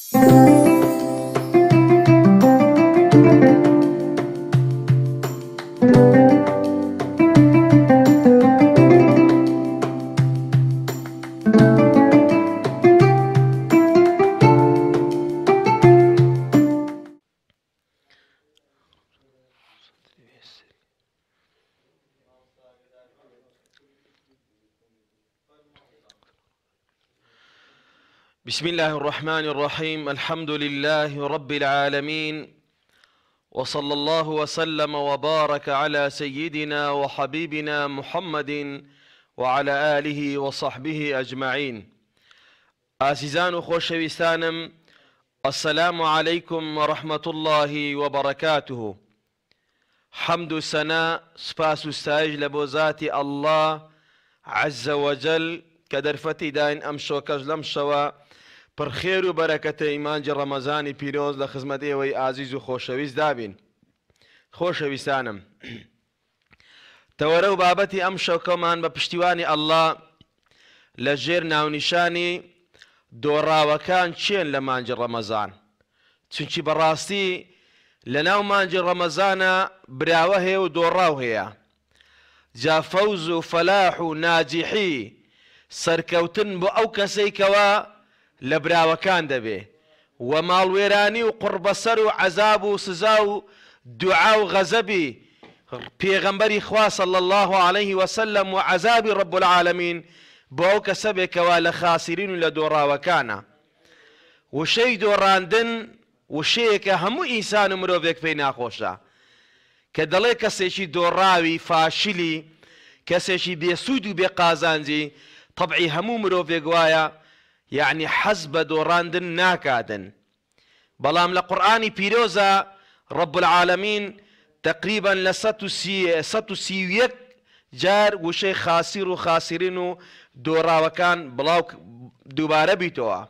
بسم الله الرحمن الرحيم. الحمد لله رب العالمين، وصلى الله وسلم وبارك على سيدنا وحبيبنا محمد وعلى آله وصحبه أجمعين. آسيزان خوشويستانم، السلام عليكم ورحمة الله وبركاته. حمد سنا سپاس و ستایش لبو ذاتی الله عز وجل كدرفتي داين أمشوكج لمشوا پرخێر و بەرەکەتە ئیمانجی ڕەمەزانی پیرۆز لە خزمەت ئێوەی ئازیز و خۆشەویست دابین. خۆشەویستانم، تەوەرە و بابەتی ئەم شەوکەمان بە پشتیوانی ئەڵڵا لە ژێر ناونیشانی دۆڕاوەکان چێن لە مانجی ڕەمەزان، چونکی بەڕاستی لە ناو مانجی ڕەمەزانە براوە هەیە و دۆڕاو هەیە. جا فەوز و فەلاح و ناجیحی سەرکەوتن بۆ ئەو کەسەی کەوا لە براوەکان دەبێ، و ماڵوێرانی و قوربەسەر و عەزاب و سزا و دوعا و غەزەبی پێغەمبەری خوا صلی الله عليه وسلم و عەزابی رب العالمین بۆ ئەو کەسە بێکەوە لە خاسرین و لە دۆڕاوەکانە. وشەی دۆڕاندن وشەیەکە هەموو ئینسان و مرۆڤێک پێی ناخۆشە، کە دەڵێ کەسێکی دۆڕاوی فاشلی، کەسێکی بێسوود و بێقازانجی، طبعی هەموو مرۆڤێک وایە يعني حزب دوراندن ناكادن. بلام لقرآن بيروزا رب العالمين تقريبا لستو سيويك جار وشي خاسر و خاسرين دورا وكان بلاوك دوباره بيتوا.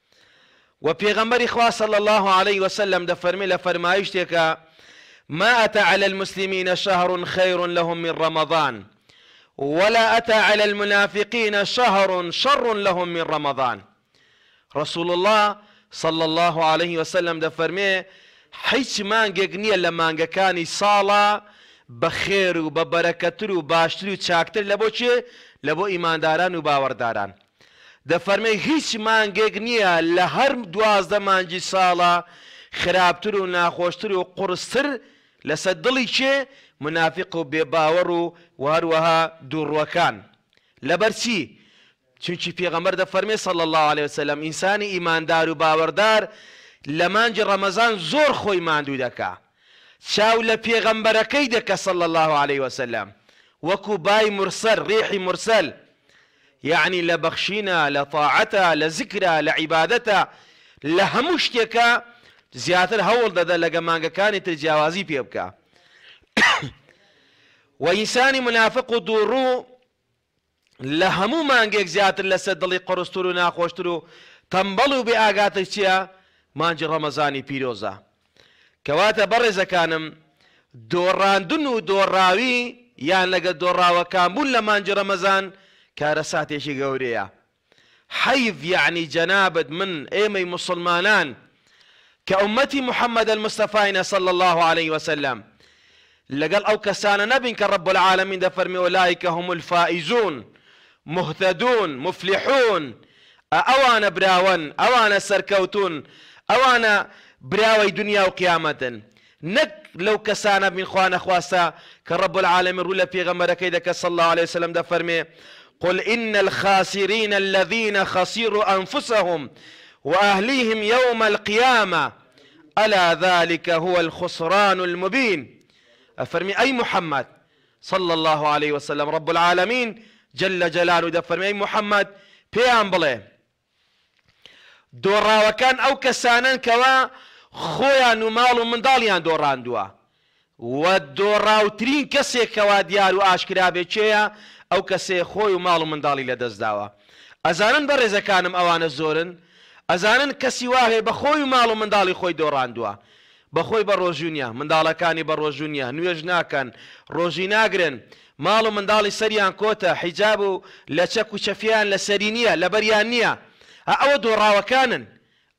وبيغمبر إخوة صلى الله عليه وسلم دفرمي لفرمايشتك ما أتى على المسلمين شهر خير لهم من رمضان، ولا أتى على المنافقين شهر شر لهم من رمضان. رسول الله صلى الله عليه وسلم دفرمي هیچ مانگێک نییە لە مانگەکانی ساڵە بەخێر و بە بەرەکەتر و باشتر و چاکتر لە بۆ چێ؟ لە بۆ ئیمانداران و باوەڕداران. دەفەرمێ هیچ مانگێک نییە لە هەر 12 مانگی ساڵە خراپتر و ناخۆشتر و قورستر لەسەر دڵی چێ؟ منافق و بێباوەڕ و هەروەها دووڕوەکان. لەبەرچی؟ چونکی پێغەمبەر دەفەرمێ صلی الله عليه وسلم ئینسانی ئیماندار و باوەڕدار لە مانجی ڕەمەزان زۆر خۆی ماندوو دەکا، چاو لە پێغەمبەرەکەی دەکە صلی الله عليه وسلم، وەکو بای مرسەل ڕیحی مرسەل، یعنی لە بەخشینە، لە طاعەتە، لە ذیکرە، لە عیبادەتە، لە هەموو شتێکە زیاتر هەوڵ دەدە لەگە مانگەکانی تر جیاوازی پێ بکە. و ئینسانی منافق و دووڕوو لە هەموو مانگێک زیاتر لەسەر دڵی قڕستر و ناخۆشتر و تەمبەڵ و بێ ئاگاتر چییە؟ مانجی ڕەمەزانی پیرۆزە. کەواتە بەڕێزەکانم، دۆڕاندن و دۆڕاوی یان لەگە دۆڕاوەکان بوون لە مانجی ڕەمەزان کارە ساتێکی گەورەیە. حەیف یعنی جەنابەت من ئێمەی موسڵمانان کە ئومەتی محەممەد المستەفاینە صلی الله عليه وسلم لەگەڵ ئەو کەسانە نەبین کە رب العالمین دەفەرمێ ئولائیکە هم الفائزون مهتدون مفلحون. ئەوانە براون، ئەوانە سەرکەوتون، ئەوانە براوەی دنیا و قیامەتن، نەک لەو کەسانە بین خوا نەخواستە کە رب العالمین ڕوو لە پێغەمبەرەکەی دەکە صلی الله عليه وسلم دەفەرمێ قل إن الخاسرين الذين خسروا أنفسهم وأهليهم يوم القيامة ألا ذلك هو الخسران المبين. أفرمي أي محمد صلى الله عليه وسلم رب العالمين جل جلاله دفرمي أي محمد بيان بڵێ دۆڕاوەکان ئەو کەسانن کەوا خۆیان و ماڵ و منداڵیان دۆڕاندووە، و دۆڕاوترین کەسێک کەوا دیار و ئاشکرا بێ چێیە؟ ئەو کەسێ خۆی و ماڵ و منداڵی لەدەستداوە. ئەزانن بەڕێزەکانم ئەوانە زۆرن، ئەزانن کەسی واهێ بە خۆی و ماڵ و منداڵی خۆی دۆڕاندووە، بەخۆی بە ڕۆژوونیە، منداڵەکانی بە ڕۆژوونیە، نوێژ ناکەن، ڕۆژی ناگرن، ماڵ و منداڵی سەریان کۆتە، حیجاب و لە چەک و چەفیان لە سەری نییە، لەبەریان نییە. ئەوە دۆڕاوەکانن،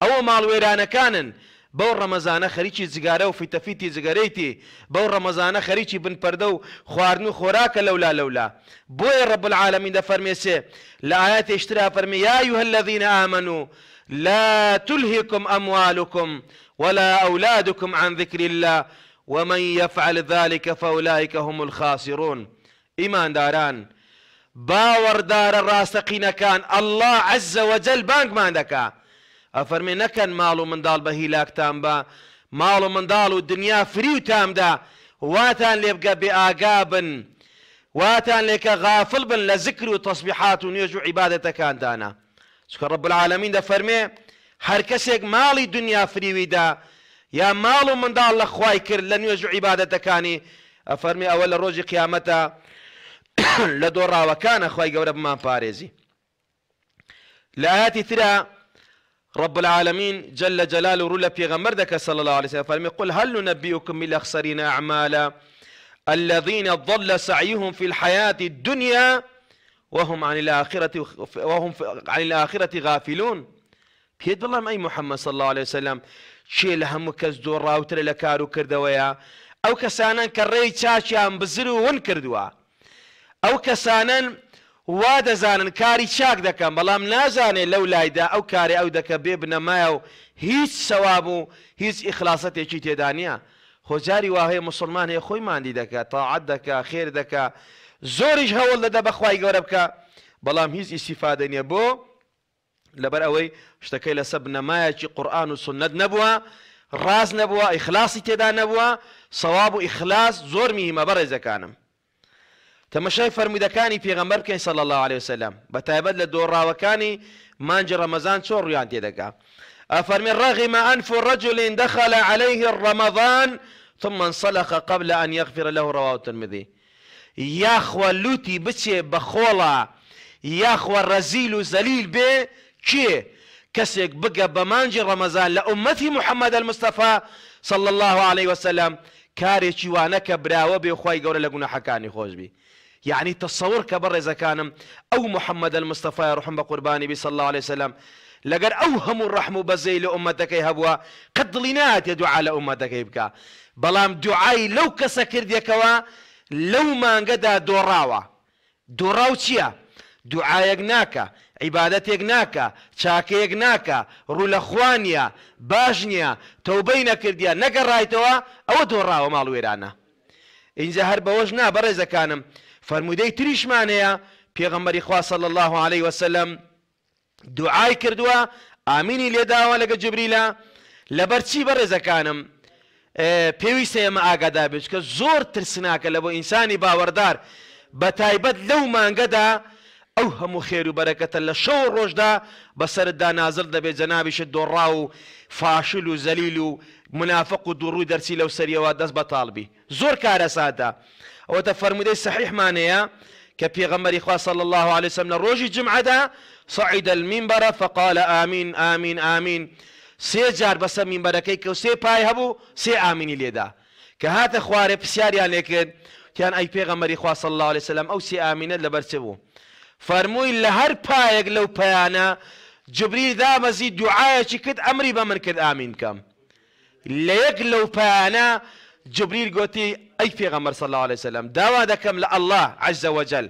ئەوە ماڵوێرانەکانن بەو ڕەمەزانە خەریکی جگارە و فیتەفیتی جگەرەیتی بەو ڕەمەزانە خەریکی بنپەردە و خواردن و خۆراکە لەولا بۆیە ڕەب العالەمین دەفەرمێسێ لە ئایەتێشترا فەرمێ یا ئەیها الذین آمنوا لا تلهكم أموالكم ولا أولادكم عن ذكر الله ومن يفعل ذلك فأولئك هم الخاسرون. إيمان داران باوەڕدارە ڕاستەقینەکان الله عز وجل بانگمان دەکا ئەفەرمێ نەکەن ماڵ و منداڵ بە هیلاکتان بە ماڵ و منداڵ و دنیا فریوتاندا واتان لێ بگە بێ ئاگا بن واتان لێکە غافڵ بن لە ذکر و تەسبیحات و نوێژ و عیبادەتەکاندانە چونکە ڕەب العالەمین دەفەرمێ هەر کەسێک ماڵی دنیا فریویدا یا ماڵ و منداڵ لە خوای کرد لە نوێژ و عیبادەتەکانی ئەفەرمێ ئەوە لە ڕۆژی قیامەتە لە دۆڕاوەکانە خوای گەورە بمان پارێزی. لە ئاەتی ترە رب العالمين جل جلاله رول پیغمبر دك صلى الله عليه وسلم فرمي قل هل ننبئكم بالأخسرين أعمالا الذين ضل سعيهم في الحياة الدنيا وهم عن الآخرة غافلون. بيد بالله أي محمد صلى الله عليه وسلم شي لهم كز دور راوتر لكارو كردويا أو كسانا كري تشاشيان بزرو ون كردوا أو كسانا وادەزانن کاری چاک دەکەن بەڵام نازانێ لەو لایدا ئەو کاری ئەو دەکە بێ بنەمایە و هیچ سەواب و هیچ ئیخلاسەتێکی تێدا نییە. خۆجاری واهەیە مسلمان هەیە خۆی ماندی دەکات تاعەت دەکا خێر دەکا زۆریش هەوڵ دەدا بەخوای گەورە بکە بەڵام هیچ ئیسیفادە نییە بۆ لەبەر ئەوەی شتەکەی لەسەر بنەمایەکی قورئان و سنەت نەبووە ڕاز نەبووە ئیخلاسی تێدا نەبووە سەواب و ئیخلاس زۆر میهمە بەڕێزەکانم. تەمەشای فەرموودەکانی پێغەمبەر بکەین صلی الله عليه وسلم بەتایبەت لە دۆڕاوەکانی مانجی ڕەمەزان چۆن ڕویان تێدەکا ئەفەرمێ رغم أنف رجل دخل عليه رمضان ثم انسلخ قبل أن يغفر له رواه الترمذي. یاخوا لوتی بچێ بەخۆڵە یاخوا ڕەزیل و زەلیل بێ کێ کەسێک بگە بە مانجی ڕەمەزان لە ئومەتی محەممەد المستەفا صلی الله عليه وسلم کارێکی وانەکە براوە بێ خوای گەورە لە گوناحەکانی خۆش بی. يعني تصور كبر إذا كان أو محمد المصطفى يرحم بقرباني بي صلى الله عليه وسلم لقد أوهم الرحم بزي لأمتك يهبوا قد لنات يدعى لأمتك يبكى بلام دعاي لو كسكر ديكوا لو ما انقدا دوراو تيا دعاء يقناك عبادة يقناك شاك يقناك رول أخوانيا باجنيا توبين كرديا نقر رايتوا أو دوراو مالو إيرانا إن زهر بوجنا برزا كانم فرمودەی تریشمانەیە پێغەمبەری خوا صلی الله عليه وسلم دوعای کردووە ئامینی لێداوە لەگە جبریلە لەبەرچی بەڕێزەکانم پێویستە ئێمە ئاگادار بێت کە زۆر ترسناکە لە بۆ ئینسانی باوەڕدار بەتایبەت لەو مانگەدا ئەو هەموو خێر و بەرەکەتە لە شەو ڕۆژدا بەسەرتدا نازل دەبێت جەنابیشت دۆڕا و فاشل و زەلیل و منافق و دوڕووی دەرچی لەو سەریەوە دەست بە تاڵبی زۆر کارە سادە. ئەوەتە فەرمودەی سەحیحمانەیە کە پێغەمبەری خوا صلی الله عليه وسلم لە ڕۆژی جمعەدا صعد المنبر فقال آمين آمين آمين سێ جار بەسەر مینبەرەکەی کە سێ پای هەبوو سێ ئامینی لێدا کە هاتە خوارێ پرسیاریان لێ کرد کیان ئەی پێغەمبەری خوا صلی الله عليه وسلم ئەو سێ ئامینەت لەبەر چ بوو فەرمووی لە هەر پایەک لەو پەیانە جبریل دامەزی دوعایەکی کرد ئەمری بە من کرد ئامین بکەم لە یەک لەو پەیانە جبريل قوتي أي في غمر صلى الله عليه وسلم داوا دكم لله عز وجل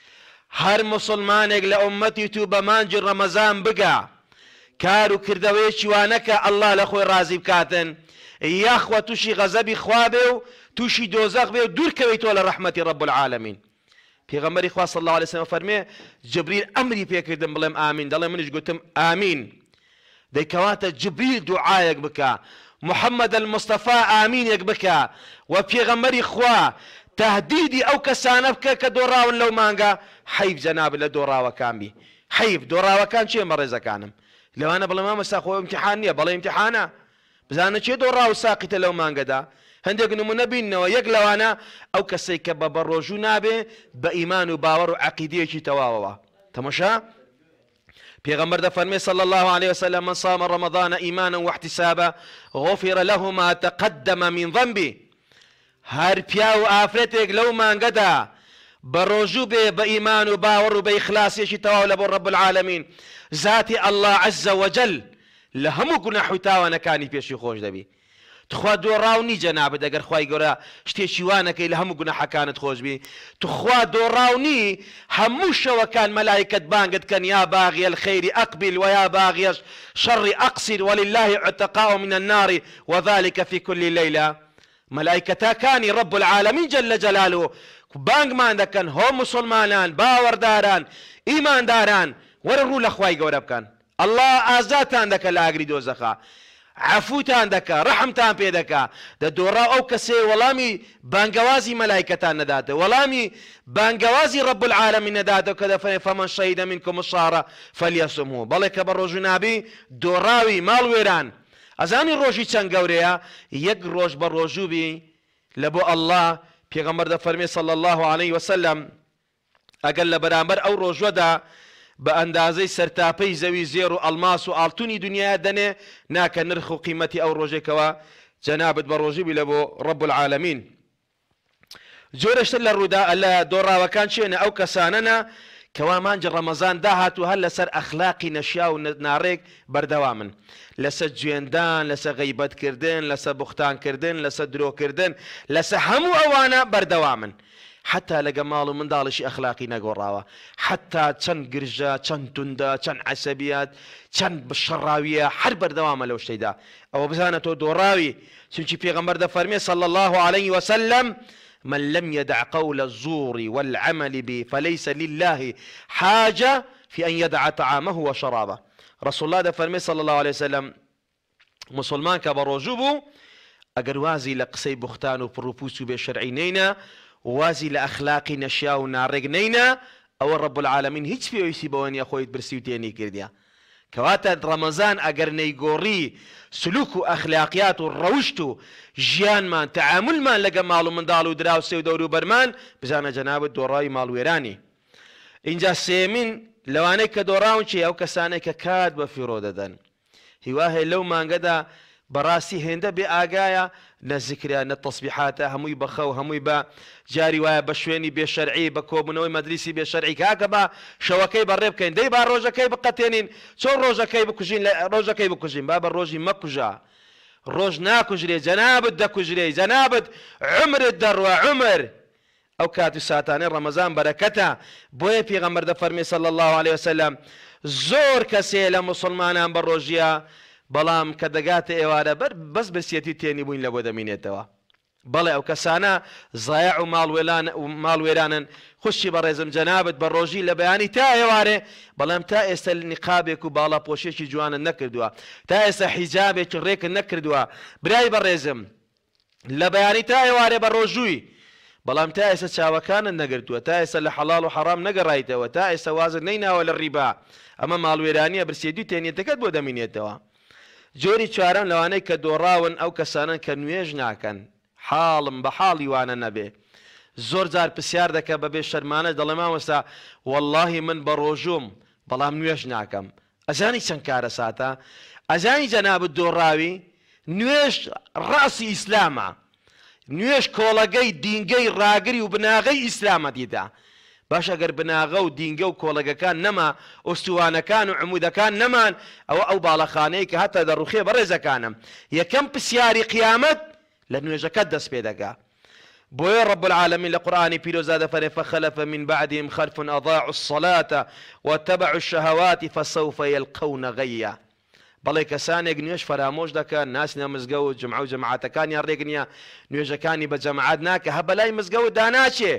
هر مسلمانك لأمتي توب مانجر رمضان بقى كارو كردويش وانك الله لخوي رازي بكاتن يا اخوة توشي غزبي خوابه توشي دوزاق به دور كويتو لرحمة رب العالمين في غمر إخوة صلى الله عليه وسلم فرمي جبريل أمري بيكردم بلهم آمين دالله منش قلتم آمين دي كواتا جبريل دعايك بكا محمد المصطفى آمين يقبكا وبيغمري خوا تهديدي أو كسانبك كدوراون لو مانغا حيف جناب لدوراو كان بي حيف دوراو كان شيء مرزا كانم لو أنا بلا ما مساخو امتحانية بلا امتحانا بزانا شيء دوراو ساقط لو مانغا دا هندق نمونبين ويقلو أنا أو كسيك ببروجو نابي بإيمان وباور وعقيدية تواوا تمشى پیغمبر ده فرمي صلى الله عليه وسلم من صام رمضان إيمانا واحتسابا غفر له ما تقدم من ذنبه هر پیاو آفرتك لو ما انقدا بروجو بإيمان وباور وبإخلاص يشي تواو لبو رب العالمين ذاتي الله عز وجل لە هەموو گوناح و تاوانەکانی پێشی خۆش دەبی. تخوا دۆڕاونی جەنابەت ئەگەر خوای گەورە شتێکی وانەکەی لە هەموو گوناحەکانت خۆشبی، تخوا دۆڕاونی هەموو شەوەکان مەلایکەت بانگت کەن یا باغی الخەیری ئەقبل ویا باغی الشەڕی ئەقصر ولله عتقاء من النار وذلك في كل ليلة. مەلایکەتەکانی رب العالمین جل جلاله بانگمان دەکەن هۆ مسلمانان باوەڕداران ئیمانداران وەرە ڕوو لە خوای گەورە بکەن. الله ئازاتان دەکە لە ئاگری دۆزەخا، عفوتان دەکا، ڕەحمتان پێ دەکا. دەدۆڕا ئەو کەسێ وەڵامی بانگەوازی مەلایکەتان نەداتە، وەڵامی بانگەوازی رب العالمین نەداتە کە دەفەرمێ فەمەن شەهیدە منکم الشهرە فەلیەصمهو. بەڵێ کە بە ڕۆژ و نابی دۆڕاوی ماڵوێران ئەزانی ڕۆژی چەند گەورەیە؟ یەک ڕۆژ بە ڕۆژووبی لە بۆ ئەڵڵا. پێغەمبەر دەفەرمێ صلی الله عليه وسلم ئەگەر لە بەرامبەر ئەو ڕۆژوەدا بە ئەندازەی سەرتاپەی زەوی زێر و ئەڵماس و ئاڵتونی دنیاە دەنێ ناکە نرخ و قیمەتی ئەو ڕۆژێکەوە جەنابەت بە ڕۆژووبی لە بۆ رب العالمین. جۆرەشتر لە ڕوودا لە دۆڕاوەکان چێنە ئەو کەسانەنە کەوا مانجی ڕەمەزان داهات و هەر لەسەر ئەخلاقی نەشیا و ناڕێک بەردەوامن، لەسەر گوێندان، لەسەر غەیبەتکردن، لەسەر بوختانکردن، لەسەر درۆکردن، لەسەر هەموو ئەوانە بەردەوامن. حتا لەگە ماڵ و منداڵیشی ئەخلاقی نەگۆڕاوە، حتا چەند گرژە، چەند توندە، چەند عەسەبیەت، چەند شەڕاویە، هەر بەردەوامە لەو شتەیدا. ئەوە بزانە تۆ دۆڕاوی، چونکی پێغەمبەر دەفەرمێ صلی الله عليه وسلم من لم يدع قول الزور والعمل به فليس لله حاجة في أن يدع طعامه وشرابه. رسول الله دەفەرمێ صلی الله عليه وسلم مسلمان کە بە ڕۆژوو بوو ئەگەر وازی لە قسەی بوختان و پڕوپوس و بێشەرعی نەینە، وازی لە ئەخلاقی نەشیا و ناڕێک نەینە، ئەوە رب العالمین هیچ پێویستی بەوە نییە خۆیت برسی و تێنی کردیە. کەواتە ڕەمەزان ئەگەر نەیگۆڕی سلوک و ئەخلاقیات و ڕەوشت و ژیانمان تەعاملمان لەگە ماڵ و منداڵ و دراوسێ و دەور و بەرمان بزانە جەنابەت دۆڕاوی ماڵوێرانی. اینجا سێمین لەوانەی کە دۆڕاون چی؟ ئەو کەسانەی کە کات بە فیڕۆ دەدەن. هیوا هەیە لەو مانگەدا بەڕاستی هێندە بێ ئاگایە، نە زیکرە نە تەسبیحاتە، هەمووی بە خەو، هەمووی بە جاری وایە بە شوێنی بێشەرعی، بە کۆبوونەوەی مەجلیسی بێشەرعی. کاکە بە شەوەکەی بەڕێ بکەین، دەی با ڕۆژەکەی بقەتێنین، چۆن ڕۆژەکەی بکوژین، ڕۆژەکەی بکوژین، با بە ڕۆژی مەکوژە، ڕۆژ ناکوژرێ، جەنابەت دەکوژرێ، جەنابەت عمرت دەڕوە عمر. ئەو کات و ساتانەی ڕەمەزان بەرەکەتە. بۆیە پێغەمبەر دەفەرمێ صلی الله عليه وسلم زۆر کەسێ لە مسلمانان بە ڕۆژیە، بەڵام کە دەگاتە ئێوارە بەس بەسیەتی تێنی بووین لە بۆ دەمینێتەوە. بەڵێ ئەو کەسانە زایع و ماڵوێرانن. خوشی بەڕێزم جەنابەت بە ڕۆژی لە بەیانی تا ئێوارێ، بەڵام تا ئێستا نیقابێک و باڵا پۆشێکی جوانن نەکردووە، تا ئێستا حیجابێکی ڕێکن نەکردووە. برای بەڕێزم لە بەیانی تا ئێوارێ بە ڕۆژووی، بەڵام تا ئێستا چاوەکانت نەگرتووە، تا ئێستا لە حەڵاڵ و حەرام نەگەڕایتەوە، تا ئێستا وازت نەیناوە لە ڕیبا، ئەمە ماڵوێرانیە، برسێدی تێنیێتەکەت بۆ دەمینێتەوە. جۆری چوارەم لەوانەی کە دۆڕاون ئەو کەسانن کە نوێژ ناکەن، حاڵم بە حاڵی وانە نەبێ. زۆر جار پرسیار دەکە بەبێ شەرمانە، دەڵێ مامۆستا وەڵڵاهی من بە ڕۆژوم بەڵام نوێژ ناکەم. ئەزانی چەند کارە ساتە؟ ئەزانی جەنابەت دۆڕاوی نوێژ ڕاسی ئیسلامە، نوێژ کۆڵەگەی دینگەی ڕاگری و بناغەی ئیسلامە دیدا. باش ئەگەر بناغە و دینگە و کۆڵەگەکان نەما، ئۆستوانەکان و عمودەکان نەمان، ئەوە ئەو باڵەخانەیە کە هەتا دەڕوخێ بەڕێزەکانم یەکەم پرسیاری قیامەت لە نوێژەکەت دەست پێ دەگا. بۆیە رب العالمین لە قورئانی پیرۆزە دەفەرمێ فخلف من بعدهم خلف أضاعوا الصلاة واتبعوا الشهوات فسوف يلقون غيا. بەڵێ کەسانێک نوێژ فرامۆش دەکەن، ناسنە مزگەوت، جمعە و جەماعەتەکانیان ڕێک نییە، نوێژەکانی بە جەماعەت ناکە، هە بەلای مزگەوت داناچێ،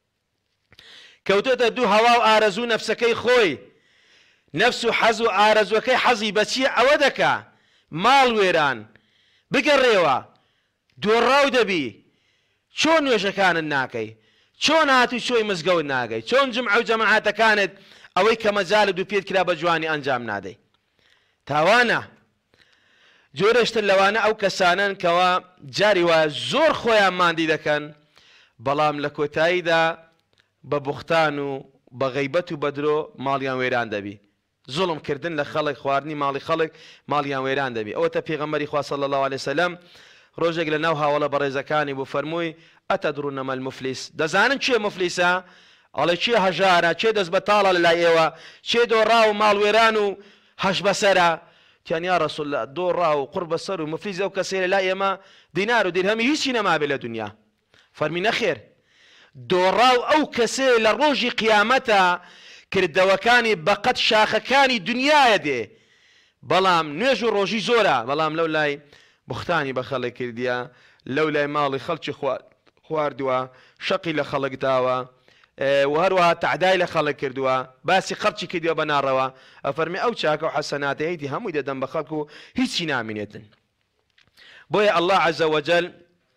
کەوتۆتە دوو هەوا و ئارەزوو نەفسەکەی خۆی، نەفس و حەز و ئارەزوەکەی حەزی بەچیە ئەوە دەکا. ماڵ وێران بگەڕێوە، دۆڕاو دەبی، چۆن نوێژەکانت ناکەی، چۆن هاتووی چۆی مزگەوت ناگەی، چۆن جمعە و جەماعەتەکانت ئەوەی کە مەجالت و پێت کرا بە جوانی ئەنجام نادەی. تاوانە. جۆرەشتر لەوانە ئەو کەسانن کەوا جاری وایە زۆر خۆیان ماندی دەکەن، بەڵام لە کۆتاییدا بە بوختان و بە غەیبەت و بەدرۆ ماڵیان وێران دەبی، زوڵمکردن لە خەڵک، خواردنی ماڵی خەڵک ماڵیان وێران دەبی. ئەوەتە پێغەمبەری خوا صلی الله عليه وسلم ڕۆژێک لە ناو هاوڵە بەڕێزەکانی بوو فەرمووی ئەتەدرون مە المفلیس، دەزانن چێ مفلیسە؟ ئەڵێ چێ هەژارە، چێ دەست بە تاڵە لەلای ئێوە، چێ دۆڕا و ماڵوێران و هەش بەسەرە، تیان یا رسول الله دۆڕا و قڕ بەسەر و مفلیز ئەو کەسەیە لای ئێمە دینار و دیرهەمی هیچی نەمابێت لە دنیا فەرمی نەخێر دۆڕا و ئەو کەسەیە لە ڕۆژی قیامەتە کردەوەکانی بەقەت شاخەکانی دنیاە دێ بەڵام نوێژ و ڕۆژی زۆرە بەڵام لەو لای بوختانی بە خەڵک کردیە لەو لای ماڵی خەڵکی خواردووە شەقی لە خەڵک داوە و هەروەها تعدای لە خەڵک کردووە باسی خەڵکی کردووە بە ناڕەوە ئەفەرمی ئەو چاکە و حەسەناتە هەیدی هەمووی دەدەم بە خەڵک و هیچی نامێنێتن بۆیە الله عز وجل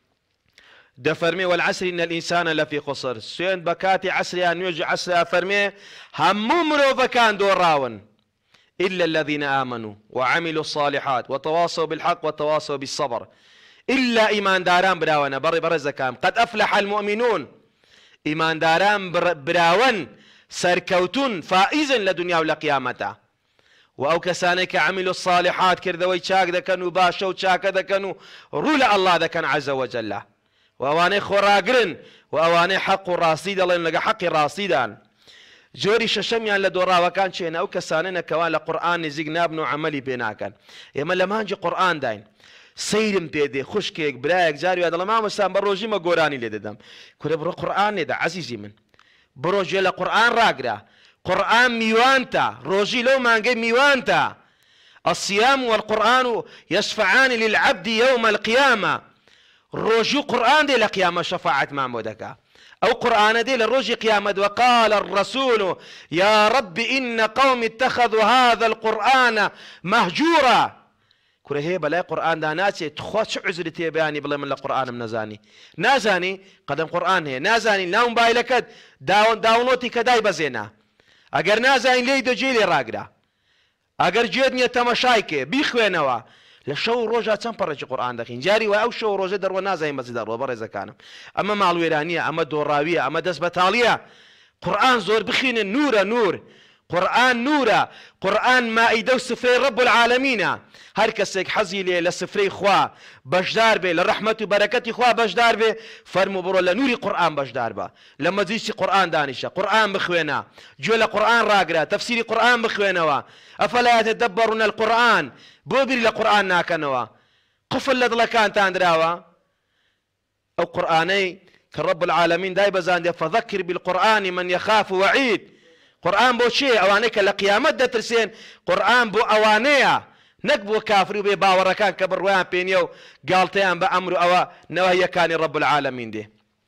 دەفەرمێ والعسر إن الإنسان لفي خسر سوێن بە کاتی عسریان نوێژی عسریا فەرمێ هەموو مرۆڤەکان دۆڕاون إلا الذين آمنوا وعملوا الصالحات وتواصوا بالحق وتواصوا بالصبر إلا إيمان داران براونا برزكام قد أفلح المؤمنون إيمان داران براون سركوتون فائزا لدنيا ولقيامته وأو كسانك عملوا الصالحات كردوي شاك دكنوا باشو شاك دكنوا رولا الله دكن عز وجل وأواني خوراقرن وأواني حق راسيد الله لقى حق راسيدان جۆری شەشەمیان لە دۆڕاوەکان چێنە ئەو کەسانە کەوا لە قورئان نزیک نابن و عەمەلی پێ ناکەن ئێمە لە مانجی قورئان داین سەیرم پێ دێ خوشکێک برایەک جاری وا دەڵێ مامۆستا بە ڕۆژیمە گۆرانی لێ دەدەم کورە بڕۆ قورئان لێدە عەزیزی من بڕۆ گوێ لە قورئان ڕاگرە قورئان میوانتە ڕۆژی لەو مانگەی میوانتە الصيام والقرآن يشفعان للعبد يوم القيامة ڕۆژی قورئان دێ لە قیامە شەفاعەتمان بۆ دەکا أو قرآن دي للرجي قيامة وقال الرسول يا رب إن قوم اتخذوا هذا القرآن مهجورا كره هي بلاي قرآن دا ناسي تخوش عزرتي بياني بلا من القرآن منزاني نازاني قدم قرآن هي نازاني لا موبايلك داونوتي كداي بزينا اگر نازاني لي دو جيلي راقرا اگر جيدني تماشايكي بيخوينوا لشو روجا چەند پەڕێکی قورئان دەخین جاری وای ئەو شەو ڕۆژە دەڕوە نازانین بەچ دەڕوە بەڕێزەکانم ئەمە ماڵوێرانیە ئەمە دۆڕاویە ئەمە دەست بەتاڵیە قورئان زۆر بخوێنن نورە نور قورئان نورە قورئان مائیدە و سفرەی رب العالەمینە هەر کەسێک حەزی لێ لە سفرەی خوا بەشدار بێ لە ڕەحمەت و بەرەکەتی خوا بەشدار بێ فەرموو بڕۆ لە نوری قورئان بەشدار بە لە مەجلیسی قورئان دانیشە قورئان بخوێنە گوێ لە قورئان ڕاگرە تەفسیری قورئان بخوێنەوە ئەفەلا یەتەدەبەڕون القورئان بۆ بیری لە قورئان ناکەنەوە قفل لە دڵەکانتان دراوە ئەو قورئانەی کە رب العالمین دای بەزاندێ فەذەکر بالقورئان من يخاف وعید قورئان بۆ چێ ئەوانەی کە لە قیامەت دەترسێن قورئان بۆ ئەوانەیە نەک بۆ کافر و بێ باوەڕەکان کە بڕوایان پێنیە و گاڵتەیان بە ئەمر و ئەوە نەوەهیەکانی رب العالمین دێ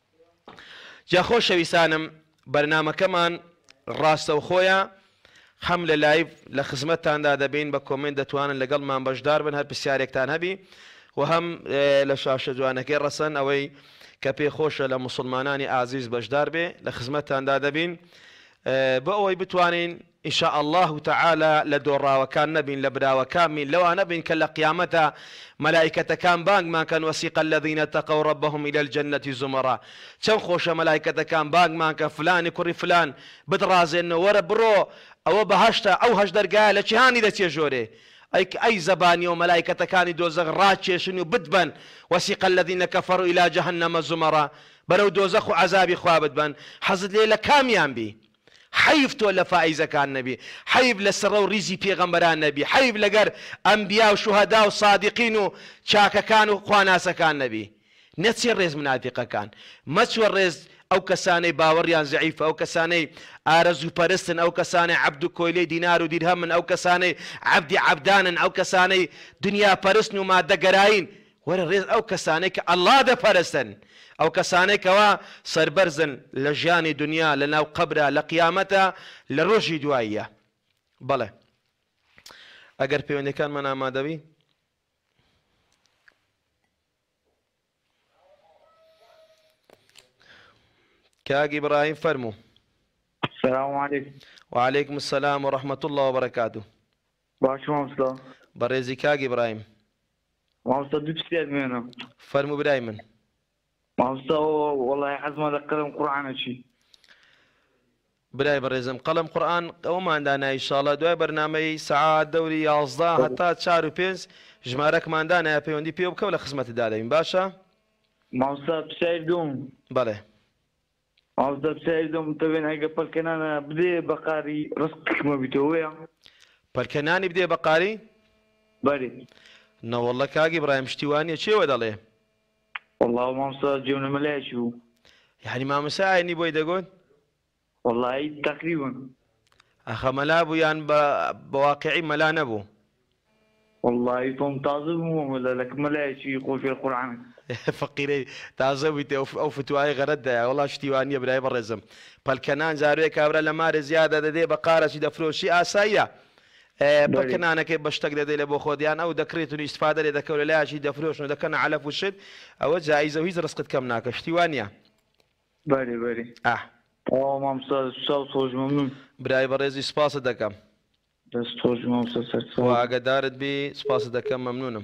جا خۆشەویستانم بەرنامەکەمان ڕاستەوخۆیە هەم لە لایڤ لە خزمەتتاندا دەبین بە کۆمنت دەتوانن لەگەڵمان بەشدار بن هەر پرسیارێکتان هەبی و هەم لە شاشە جوانەکەی ڕەسەن ئەوەی کە پێی خۆشە لە مسلمانانی ئازیز بەشدار بێ لە خزمەتتاندا دەبین بۆ ئەوەی بتوانین إن شاء الله تعالى لدورا وكان نبين لبرا وكامل لو نبين كلا قيامته ملائكة كان بانك ما كان وسيق الذين اتقوا ربهم إلى الجنة زمرا كم خوش ملائكة كان بانك ما كان فلان كوري فلان بدرازن ورا برو أو بهشتا أو هشدر قال هاني ذا تيجوري أي زباني وملائكة كان دوزغ راتشيشن بدبن وسيق الذين كفروا إلى جهنم زمرا برو دوزخ عذابي خوابت بن حزد ليلة كاميان بي حيف تولى فائزة كان نبي حيف لسرو ريزي بيغمبران نبي حيف لقر أنبياء وشهداء وصادقين وشاكا كانوا خواناسا كان نبي نتسي الرئيس منافقة كان متسوى الرئيس أو كساني باوريان زعيف أو كساني آرزو برستن أو كساني عبد كويلي دينار ودرهم أو كساني عبد عبدان أو كساني دنيا برستن وما دقراين ورا الرئيس أو كساني الله ده برستن أو كساني كوا سربرزن لجاني دنيا لنا قبرها لقيامتها لروجي دوائية بله اگر پیوندی کان من آماده بی كاق إبراهيم فرمو. السلام عليكم. وعليكم السلام ورحمة الله وبركاته. باش مامستا. بريزي كاق إبراهيم. مامستا دوبسيات منه. فرمو برايمن. مامستا والله حزم هذا قلم قرآن شيء. براي بريزم قلم قرآن وما عندنا إن شاء الله دواء برنامج ساعات دوري يازده حتى تشارو بينز جمارك ما عندنا يا بيوندي بيو بكم خدمة الدادين باشا. مامستا بساعدهم. بله. مامستا بساعدهم تبين هاي قبل كنا بدي بقاري رزقك ما بتويا. بالكناني بدي بقاري؟ بەری نەوەڵڵە کاگی برایم شتیوانیە چێوە دەڵێ والله مامۆستا جێونە مەلایەکی بوو یعنی مامۆستا ئاینی بۆی دەگۆن والله تقريبا ئەخە مەلا بوو یان بە واقعی مەلا نەبوو والله توم تازم ولا لك ملائكة يقول في القرآن فقیرەی تازە بوویتێ ئەو فتوای غەرەتدایە وڵا شتیوانیە برای بەڕێزم پەلکەنان زاروێ کابرا لە مارە زیادە دەدێ بە قارەی دەفرۆشی ئاساییە پەلکەنانەکەی بەشتەک دەدەی لە بۆ خۆدیان ئەو دەکرێتون ئیسفادە لێ دەکەوت لە لایەکی دەفرۆشن دەکەنە علەف و شت ئەوە جایزە و هیچ ڕسقت کەم ناکە شتیوانیە بەری بەری مامۆستا سۆژ مەمنون برای بەڕێزی سپاسە دەکەم دەست تۆش مامۆستا سەرچاوە ئاگادارت بی سپاسە دەکەم مەمنونم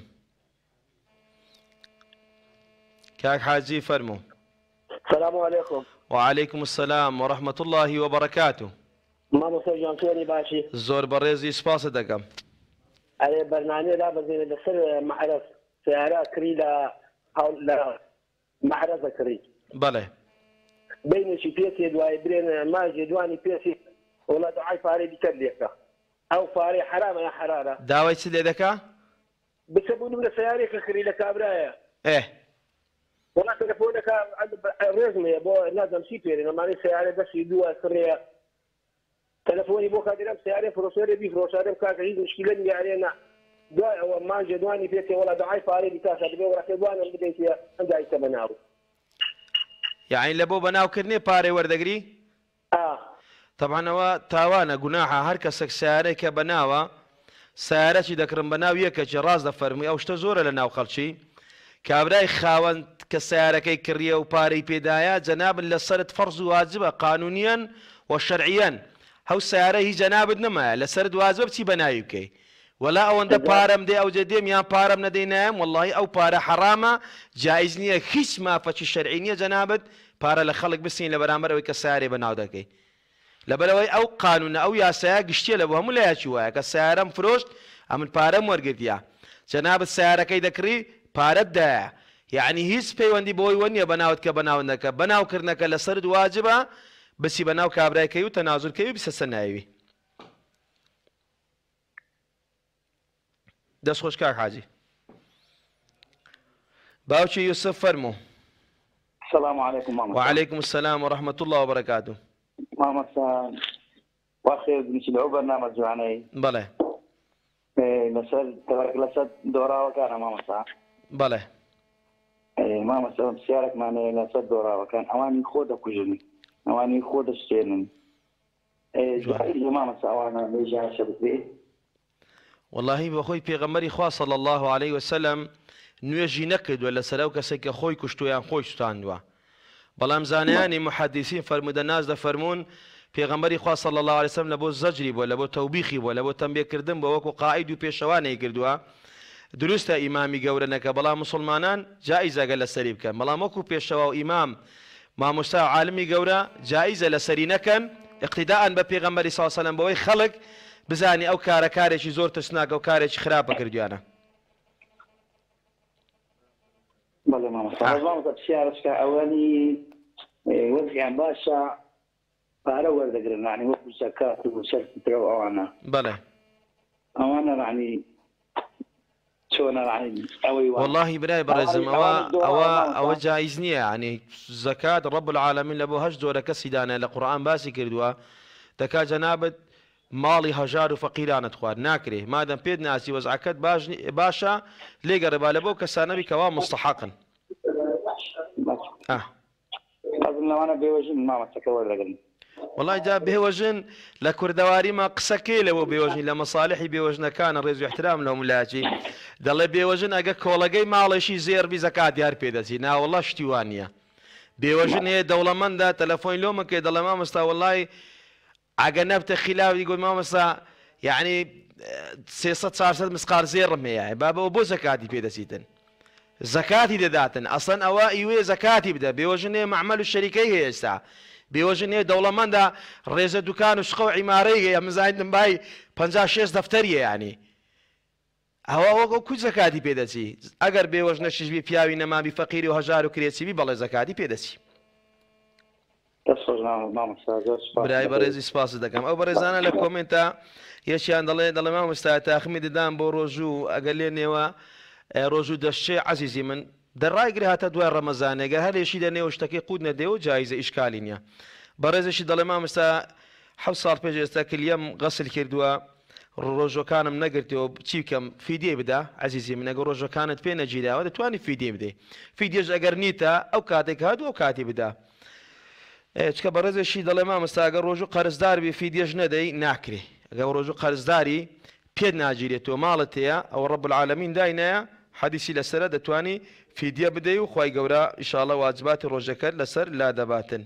كاك حاجي فرمو. السلام عليكم. وعليكم السلام ورحمة الله وبركاته. ما مسجون فيني باشي. زور بريزي سباس دقم. على برنامج لا بزين لسر معرض سيارات كريلا أو لا معرض كري. بله. بين شي بيسي دواي برين ما جدواني بيسي ولا دعاي فاري بتدليك أو فاري حرام يا حرارة. داوي سيدي دكا؟ بسبب من السيارة كريلا كابرايا. إيه. والله تلفونك الرزمي بو لازم شي بيري لما لي سيارة بس يدوها سرية تلفوني بو كادر سيارة فروسيري بي فروسيري كاك عيد مشكلة يعني أنا دواء ما جدواني بيتي ولا دعاي فاري بتاسع بي ورا كدوانا بديت عندي تمناو يعني لبو بناو كرني باري وردقري طبعا هو تاوانا قناحة هركسك سيارة كبناوة سيارة دكرم بناو يكا راز دفرمي أو شتزورة لناو خلشي كابراي خاوند كسياركي كريه وباري بيدايا جناب لسرت فرض واجبه قانونيا وشرعيا هو السياره هي جناب نما لسرد واجب تي بنايوكي ولا او انت بارم دي او جديم يا بارم ندينام والله او بارا حرامه جائزنيه خيس ما فتش شرعيه جنابت بارا لخلق بسين لبرامر وكسياره بناو دكي لبلوي او قانون او يا سياق اشتي لبهم لا يشوا كسياره مفروش ام بارم ورقتيا جناب السياره كي ذكري بارد يعني هیچ پەیوەندی بۆی وە نییە بەناوت کە بەناوندەکە بەناوکردنەکە لە سرد واجبە بەسی بەناو کابرایکەی و تەنازولکەی و بسە سەناوی دەست خۆش کاک حاجی باوکی یوسف فەرموو. السلام عليكم ماما. وعليكم السلام ورحمة الله وبركاته. ماما سان واخير بنشيلوا برنامج جواني. بله. لسد تبارك لسد دورة وكان ماما سان. بله. ماما سان سيارك معني لسد دورة وكان أواني خودة كجني أواني خودة شتينن. ماما سان أوانا بيجي شبكة. والله بخوي پیغمبری خوا صلی الله علیه وسلم نوێژی نەکردووە لە سەر ئەو کەسێک کە خۆی کوشتویان خۆی سوتاندووە بەڵام زانایانی محەدیثین فەرموودە ناز دەفەرموون پێغەمبەری خوا صلی الله علیه وسلم لە بۆ زەجری بووە لە بۆ تەوبیخی بووە لە بۆ تەنبیهکردن بووە وەکو قائید و پێشەوانەی کردووە دروستە ئیمامی گەورە نەکە بەڵام مسلمانان جائزەگە لەسەری بکەن بەڵام وەکو پێشەوا و ئیمام مامۆستا و عالمی گەورە جائزە لەسەری نەکەن اقتیداء بە پێغەمبەری صلی الله علیه وسلم بەوەی خەڵک بزانی ئەو کارە کارێکی زۆر ترسناکە و کارێکی خراپە کردویانە. بله ماما ماما سيارتك أولي وضعيان باشا فأنا وردقرن يعني وقت زكاة وشرط ترو أوانا. بله. أوانا يعني شونا يعني أوي والله براي برزم أو جائز نية يعني زكاة رب العالمين لبو هجد ولا كسيدانا لقرآن باسي كردوا دكا جنابت ماڵی هەژار و فەقیرانت خوارد ناکرێ مادەم پێت ناسی وەزعەکەت باشە لێگەڕێبا لە بۆ کەسانەبی کەوا مستحقن. وڵای جا بێوەژن لە کوردەواریما قسەکەی لەوە بێوەژنی لە مەساڵحی بێوەژنەکانە ڕێز و احترام لەو ملایەتی دەڵێ بێوەژن ئەگە کۆڵەگەی ماڵێکی زێربی زەکات دیار پێدەچی ناوەڵا شتی وان نییە بێوەژن هەیە دەوڵەمەندە تەلەفۆن لۆمەکەی دەڵێ مامۆستا وەڵای ئەگە نەبتە خلاوی گوت مامۆستا یعنی 300 مسقال زێڕم هەیە بابەوە بۆ زەکاتی پێدەچیتن زەکاتی دەداتن ئەسڵەن ئەوە ئیوێ زەکاتی بدە بێوەژن هەیە مەعمەل و شەریکەی هەیە ئێستا بێوەژن هەیە دەوڵەمەندە ڕێزە دوکان و شقە و عیمارەی هەیە مزانیتم بای 56 دەفتەریە ینی ئەوە وەکو کو زەکاتی پێدەچی ئەگەر بێوەژنەشیش بی پیاوی نەمابی فەقیری و هەژار و کرێچیبی بەڵێ زەکاتی پێدەچی. برای بەڕێزی سپاس دەکەم ئەو بەڕێزانە لە کۆمنتە یەکیان دەڵێ مامۆستا تاخمی دەدام بۆ ڕۆژوو ئەگەر لێ نێوە ڕۆژوو دەشتێ عەزیزی من دەڕایگرێ هاتە دوای ڕەمەزانێگە هەرێشی دەنێوە شتەکەی قوت نەدێەوە جایزە ئیشکالی نییە بەڕێزێکی دەڵێ مامۆستا 7 ساڵ پێش ئێستا کلیەم غەسل کردووە ڕۆژەکانم نەگرتەوە چی بکەم فیدیە بدا عەزیزی من ئەگەر ڕۆژەکانت پێ نەگیراوە دەتوانی فیدیە بدەیت فیدیەش ئەگەر نیتە ئەو کاتێک هاتووە ئەو کاتی بدا چکە بەڕێزێکی دەڵێ مامۆستا ئەگەر ڕۆژوو قەرزدار بی فیدیەش نەدەی ناکرێ ئەگەر ڕۆژوو قەرزداری پێت ناگیرێتەوە ماڵت هەیە ئەو ڕەب العالەمین داینایە حەدیسی لەسرە دەتوانی فیدیە بدەی و خوای گەورە ئینشاءڵڵا واجباتی ڕۆژەکەت لەسەر لا دەباتن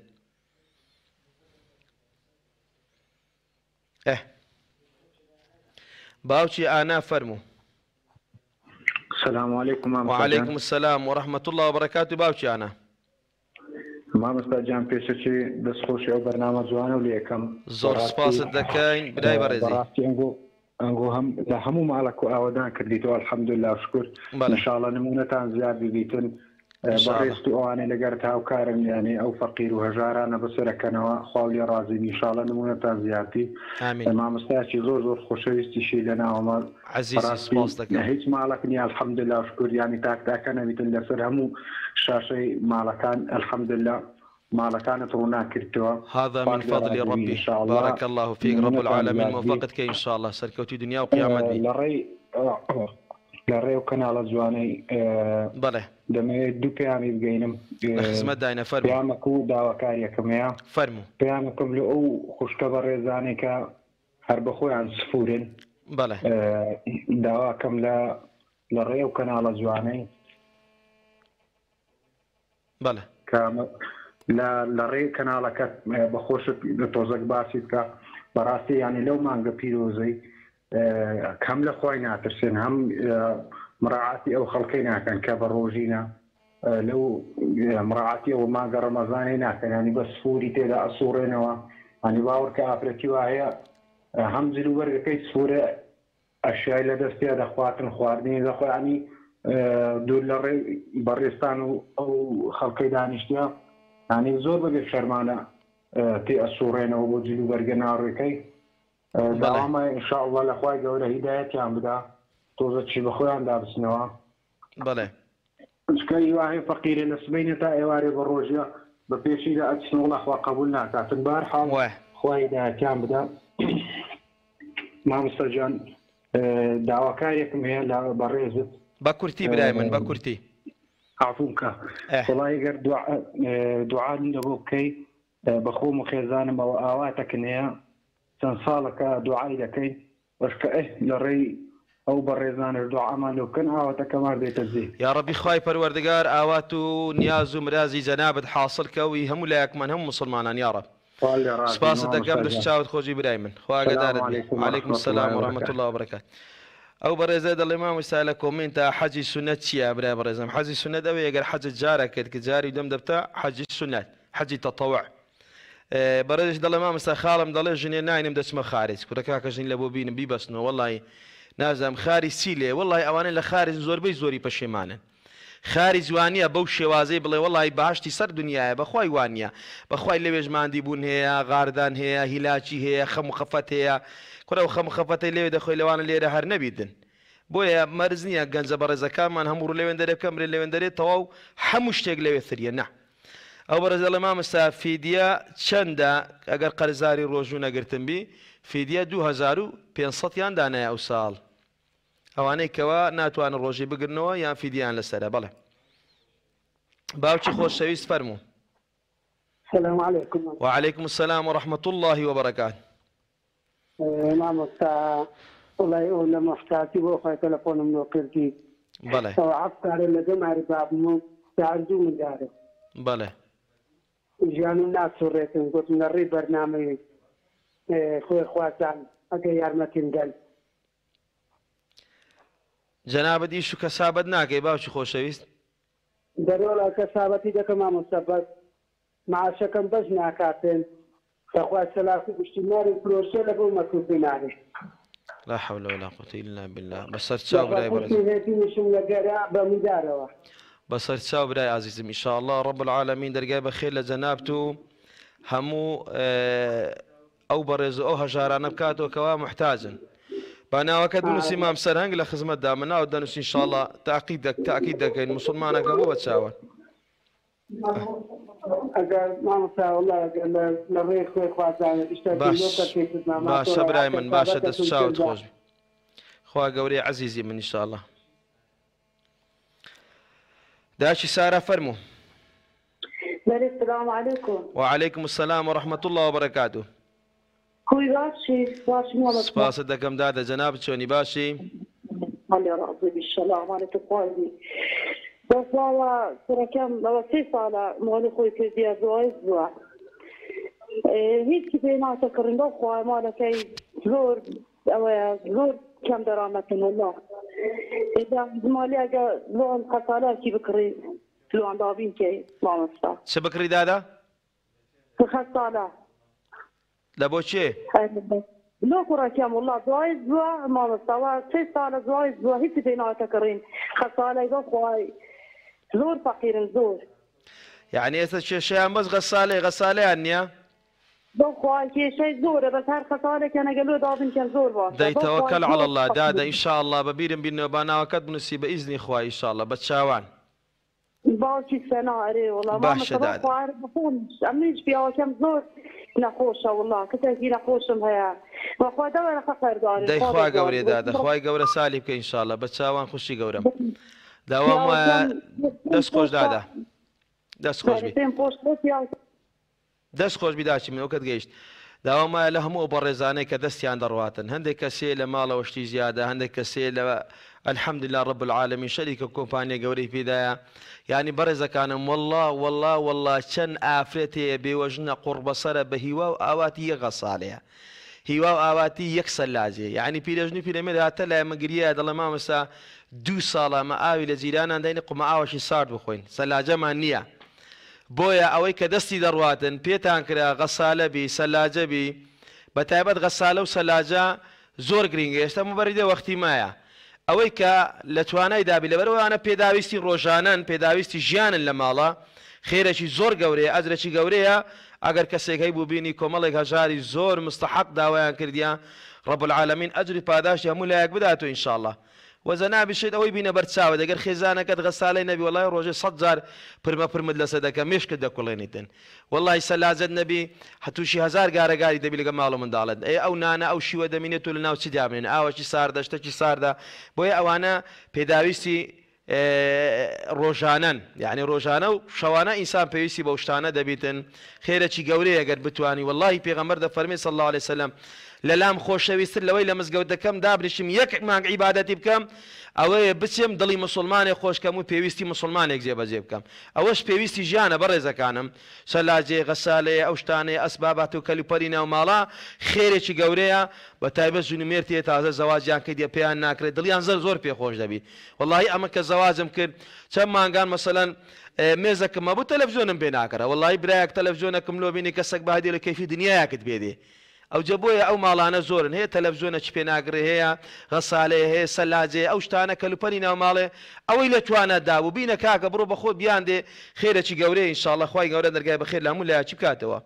باوچی ئانا فەرموو السلام عليكم وعليكم السلام ورحمة الله وبركاته باوچی ئانا مامۆستا جان پێشەکی دەستخۆشی ئەو بەرنامە جوانە و لە یەکەم زۆر سپاست دەکەین برای بەڕێزی ئەنگۆ هەم لە هەموو ماڵک و ئاوەدان کردیتەوە الحەمدوللا و شکر انشاءڵڵا نمونەتان زیاد ببیتن بەڕێست و ئەوانەی لەگەر هاوکارن یعنی ئەو فەقیر و هەژارانە بەسەرەکەنەوە خوا لێ ڕازی بی انشاءڵڵا نمونەتان زیادی مامۆستایەکی زۆر خۆشەویستیشی لە ناوەمە عەزیزی سپاس دەکەم هیچ ماڵک نییە الحەمدوللا و شکر یعنی تاکتاکە نەبیتن لەسەر هەموو شاشەی ماڵەکان الحەمدوللا مالكانت ڕووناکردەوە هذا من فضل ربي بارك الله فيك رب العالمين موفقتك إن شاء الله سەرکەوتی دنیا و قیامەت لە ڕێو کەناڵە جوانەی بەڵێ دەمەوێت دوو پەیامی بگەینم خزمەت داینە فەرموو پەیامەک و داواکاریەکەم هەیە فەرموو پەیامەکەم لە ئەو خوشکە بە ڕێزانێکە هەر بەخۆیان سفورن بەڵێ داواکەم لە ڕێو کەناڵە جوانەی بەڵێ لە ڕێ کەناڵەکەت بەخۆشت لە تۆزەک باسی بکە بەڕاستی ینی لەو مانگە پیرۆزەی کەم لە خۆی ناترسێن هەم مراعاتی ئەو خەڵکەی ناکەن کە بە ڕۆژینە لەو مراعاتی ئەو مانگە ڕەمەزانەی ناکەن ینی بە سفوری تێدا ئەسوڕێنەوە ینی باوەڕ کە ئافرەتی وایە هەم جلو وەرگەکەی سفورە ئەشیای لە دەستیا دەخواتن خواردنی دەخۆیانی دوور لە ڕێ بەڕێستان و ئەو خەڵکەی دانیشتیا ینی زۆر بەبێ شەرمانە تێ ئەسوڕێنەوە بۆ جلو وەرگە ناڕێکەی داوامە ئینشاءڵڵا لە خوای گەورە هیدایەتیان بدا تۆزە چی بە خۆیان دابچنەوە بەڵێ چکە هیواهەیە فەقیرە لە سبەینە تا ئێوارێ بە ڕۆژە بە پێشیدا ئەچنەوە وەڵا خوا قبول ناکاتن بەرحاڵ خوای هیدایەتیان بدا مامۆستا جان داواکارێکم هەیە لە بەڕێزت بە کورتی برای من بە کورتی عفوکە وڵای گەر دوعان لەبۆ بکەی بەخۆم و خێزانمەوە ئاواتەکنەیە چەند ساڵەکە دوعای دەکەین بەشکە لە ڕێی ئەو بەڕێزانش دوعامان لێ بکەن ئاواتەکەمان بێتە زێ یا ڕەبی خوای پەروەردگار ئاوات و نیاز و مرازی جەنابەت حاصل کەوی هەموو لایەکمان هەموو مسلمانان یا ڕەب سپاست دەکەم دەست چاوت خۆشی برای من خوا ئاگادارت بێ وعەلەیکم السەلام وەڕەحمەتوڵڵا وبەرەکات ئەو بەڕێزە دەڵێ مامۆستا لە کۆمنتە حەجی سونەت چییە برای بەڕێزم حەجی سونەت ئەوەیە ئەگەر حەجت جارە کرد کە جاری دەم دەبتە حەجی سونەت حەجی تەتەوع بەڕێزش دەڵێ مامۆستا خاڵم دەڵێ ژنێ ناینم دەچمە خارج کوڕەکە ژین لە بۆ بینم بیبەستنەوە وەڵی نازانم خاری چی لێ وەڵی ئەوانە لە خارج زۆربەی زۆری پەشێمانن خاری جوانیە بەو شێوازەی بڵێ وەڵی باشتی سەر دنیاە بەخوای وانە بەخوای لەوێژ ماندی بوون هەیە غاردان هەیە هیلاکی هەیە خەم و خەفەت هەیە کوڕە و خەم و خەفەتەی لێوێ دەخۆی لەوانە لێرە هەر نەبیدن بۆیە مەرز نییە گەنجە بەڕێزەکانمان هەموو لەوێندەرێ بکەم برێ لەوێندەرێت تەواو هەموو شتێک لەوێ تریە نە ئەو بەڕێزە لە مامۆستا فیدیە چەندە ئەگەر قەرزاری ڕۆژوو نەگرتم بی فیدیە 2500یان دانایە ئەو ساڵ ئەوانەی کەوا ناتوانن ڕۆژی بگرنەوە یان فیدیان لەسەرە بەڵێ باوکی خۆشەویست فەرموو السلام عليكم وعليكم السلام ورحمة الله وبركاته مامۆستا وڵی ئەو لە مەفتاتی بۆ خۆی تەلەفۆنم لۆ کردی بەڵێ ئەو عەفکارە لە دەماری بابم و داردوو مندارە بەڵێ ژیانم ناسوڕێتم گوتم لە ڕێی بەرنامەی خۆی خواتان ئەگە یارمەتیم دەن جەنابەت ئیش و کەسابەت ناکەی باوکی خۆشەویست دەرۆڵە کەسابەتی دەکەم مامۆستا بەس معاشەکەم بەش ناکاتێن بەخوا سەلاسی گشتیماری فرۆشە لە بۆ مەکروفی نارێ لا حول ولا قوة إلا بالله بسر چاو براي بسر چاو براي عزيزم إن شاء الله رب العالمين درجة بخير لجنابته همو ئەو بەڕێز ئەو هەژارانە بکاتەوە کەوا محتاجن با ناوەکەت بنووسی مام سەرهەنگ لە خزمەتدا من ناو دەنووسی ئینشاءڵڵا تاقید دەکەین مسلمانەکە بۆ بە چاوە ئەگەر مامۆستا وەڵا لە ڕێی خۆی خوازانە باشە برای من باشە دەست چاوت خۆش بی خوا گەورەی عەزیزی من ئینشاءڵڵا داچی سارە فەرموو السلام عليكم. وعليكم السلام ورحمة الله وبركاته. خوي باشي مالك. سپاس دەکەم دادە جەناب چۆنی باشی؟ الله راضي بالسلام عليكم قايدي. بس والله ترى كم لو 6 ساعة مالي خوي كذي أزواج زوا. هيك بيناتك كرندو خوي مالك زور أو زور كم درامة والله. إذا مالي أجا زور قصالة كي بكري لو عند أبين كي ما مستع. چه بکری دادا؟ خصالة. لبو چه؟ لو كرة كم والله زواج زوا ما مستوى 6 ساعة زواج زوا هيك بيناتك كرين خصالة يقول خوي زور فقير زور. يعني إذا شيء بس غسالة عنيا؟ بخوای که شيء زوره بس هر خصالة كان قالوا دابن كان زور باشه. داي توكل على الله دادا إن شاء الله ببيرم بالنوبانا وكد بنسي بإذن إخوة إن شاء الله بتشاوان. باوکی سناری والله ما مثلا خوار بخون امیش بیا کم زور نخوشه والله کتاکی نخوشم هیا و خوا دور خطر داره دای خوا گوری داده خوای گوره سالی که ان شاء الله بچاوان خوشی گورم دوام دست خوش داده دست خوش بی دست خوش بی داشتی من وقت گیشت دوام له هەموو بەڕێزانەی کە دەستیان دەڕواتن هەندێک کەسێ لە ماڵەوە شتی زیادە هەندێک کەسێ لە الحەمدلله رب العالمین شەریکە کۆمپانیای گەورەی پێدایە یعنی بەڕێزەکانم والله چەند ئافرەت هەیە بێوەژنە قوڕبەسەرە بە هیوا و ئاواتی یەک غەسالەیە هیوا و ئاواتی یەک سەلاجێ یعنی پیرەژنی پیرەمێرد هاتە لای مەگریە دەڵێ مامەستا 2 ساڵە مە ئاوی لە جیرانان دەینە قومە ئاوەشی سارد بخۆین سەلاجەمان نییە بۆیە ئەوەی کە دەستی دەڕواتن پێتان کرا غەسالە بی سەلاجە بی بە تایبەت غەسالە و سەلاجە زۆر گرنگە ئێستا مەبەریدە وەختی مایە ئەوەی کە لە توانای دابی لەبەرەوەیانە پێداویستی ڕۆژانن پێداویستی ژیانن لە ماڵە خێرەی زۆر گەورەیە ئەجرێکی گەورەیە ئەگەر کەسێک هەی بوو بینی کۆمەڵێک هەژاری زۆر مستحق داوایان کردیان رب العالمین ئەجری پاداشتی هەموو لایەک بداتەوە ئین شاء الله وەزەنا بشێت ئەوەی بینە بەرچاوە دەگەر خێزانەکەت غەسالەی نەبی وەڵای ڕۆژێ 100 جار پرمەت لەسەر دەکە مێشکت دەکوڵێنیتن وەڵی سەلاجەت نەبی هەتووشی 1000 گارەگاری دەبی لەگە ماڵ و منداڵت ئەو نانە ئەو شیوە دەمینێت و لە ناو چی دابنێن ئاوەکی ساردە شتێکی ساردا بۆیە ئەوانە پێداویستی ڕۆژانن یعنی ڕۆژانە و شەوانە ئینسان پێویستی بە شتانە دەبیتن خێرەی گەورەیە گەر بتوانی واللهی پێغەمبەر دەفەرمێ صلی الله عليه وسلم لەلام خۆشەویستتر لەوەی لە مزگەوت دەکەم دابریشم یەک مانگ عیبادەتی بکەم ئەوەیە بچێم دڵی مسلمانێک خۆشکەم و پێویستی مسلمانێک جێبەجێ بکەم ئەوەش پێویستی ژیانە بەڕێزەکانم سەلاجێ غەسالەیە ئەو شتانەیە ئەسبابات و کەلیپەری ناو ماڵە خێرێکی گەورەیە بە تایبەت ژنومێرتێ تازە زەواجیان کردی پێیان ناکرێت دڵیان زۆر پێخۆش دەبی واللهی ئەمە کە زەواجم کرد چەند مانگان مەسەلەن مێزەکەم مەبوو تەلەڤیزیۆنم پێ ناکەرە واللهی برایەک تەلەڤیزیۆنەکەم لۆ بینی کەسێک بەهادی لە کەیفی دنیایەکت بێدێ ئەو جەبۆیە ئەو ماڵانە زۆرن هەیە تەلەڤیزیۆنە چ پێ ناگرێ هەیە غەسالەیە هەیە سەلاجێ ئەو شتانە کەلوپەری ناو ماڵێ ئەوەی لە توانە دابوو بینە کاکە بڕۆ بە خۆت بیان دێ خێرەی گەورەیە ئینشاءڵڵا خوای گەورە دەرگای بەخێر لە هەموو لایەکی بکاتەوە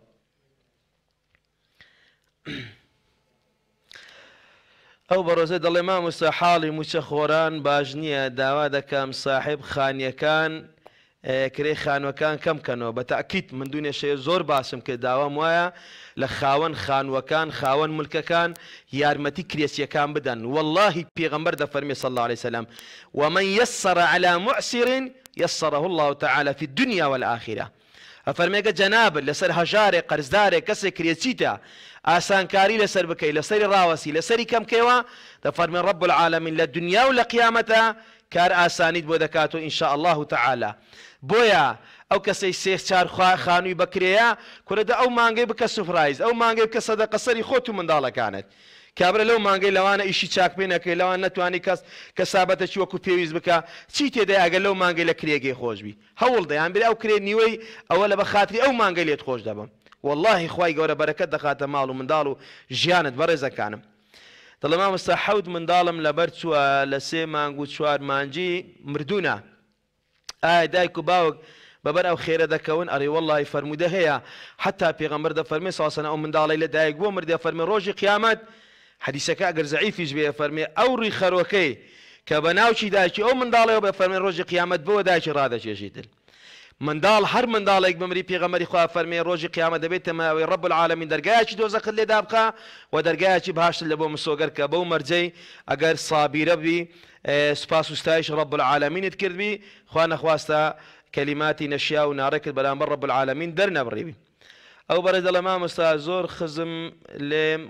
ئەو بەڕۆزە دەڵێ مامۆستا حاڵی موچە خۆران باش نییە داوا دەکەم ساحب خانیەکان کرێ خانوەکان کەم کەنەوە بە تاکید من دوێنێشەیە زۆر باسم کرد داوام وایە لە خاوەن خانوەکان خاوەن ملکەکان یارمەتی کرێسیەکان بدەن واللهی پێغەمبەر دەفەرمێ صلی الله عليه وسلم ومن يسر على معسر يسره الله تعالى في الدنيا والآخرة ئەفەرمێگە جەناب لەسەر هەژارێک قەرزدارێک کەسێک کرێچیتە ئاسانکاری لەسەر بکەی لەسەری ڕاوەسی لەسەری کەمکەوە دەفەرمێ رب العالمین لە دنیا و لە قیامەتە کار ئاسانیت بۆ دەکاتەوە ئین شاء الله تعالى بۆیە ئەو کەسەی 3-4 خانووی بکرێە کورەدە ئەو مانگەی بکە سوفرایز ئەو مانگەی بکە سەدەقە سەری خۆت و منداڵەکانت کابرا لەو مانگەی لەوانە ئیشی چاک پێ نەکەی لەوان نەتوانی کەس کەسابەتەکی وەکو پێویست بکە چی تێدای ئەگەر لەو مانگەی لە کرێگەی خۆشبی هەوڵ دەیان بێ ئەو کرێ نیوەی ئەوە لە بەخاتری ئەو مانگەی لێت خۆش دەبم واللهی خوای گەورە بەرەکەت دەخاتە ماڵ و منداڵ و ژیانت بەڕێزەکانم دەڵێ مامۆستا 7 منداڵم لەبەر چووە لە 3 مانگ و 4 مانجی مردوونە ئایا دایک و باوک بەبەر ئەو خێرە دەکەون ئەڕێ وەڵڵی فەرموودە هەیە حتا پێغەمبەر دەفەرمێ ساسەنە ئەو منداڵی لە دایک بۆ مردە فەرمێ ڕۆژی قیامەت حەدیسەکە ئەگەر زەعیفیش بێ فەرمێ ئەو ڕیخەرۆکەی کە بە ناوچی دایکی ئەو منداڵەوە بە فەرمێ ڕۆژی قیامەت بۆ دایکی ڕادەچێژیتن منداڵ هەر منداڵێک بمری پێغەمبەری خوا فەرمێ ڕۆژی قیامەت دەبێتە ماوەی ڕەب العالەمین دەرگایەکی دۆزەخت لێدا بکە و دەرگایەکی باشتر لە بۆ مسۆگەر کە بەو مەرجەی ئەگەر سابیرە بی سپاس و ستایش ڕەب العالەمینت کردبی خوا نەخواستە کەلیماتی نەشیا و ناڕێکت بەرامبەر ڕەب العالەمین دەرنەبڕیبی ئەو بەرە دەڵێ مامۆستا زۆر خزم لێم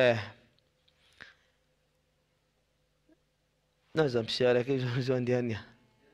نازانم پرسیارەکەی زۆر جوانیان نییە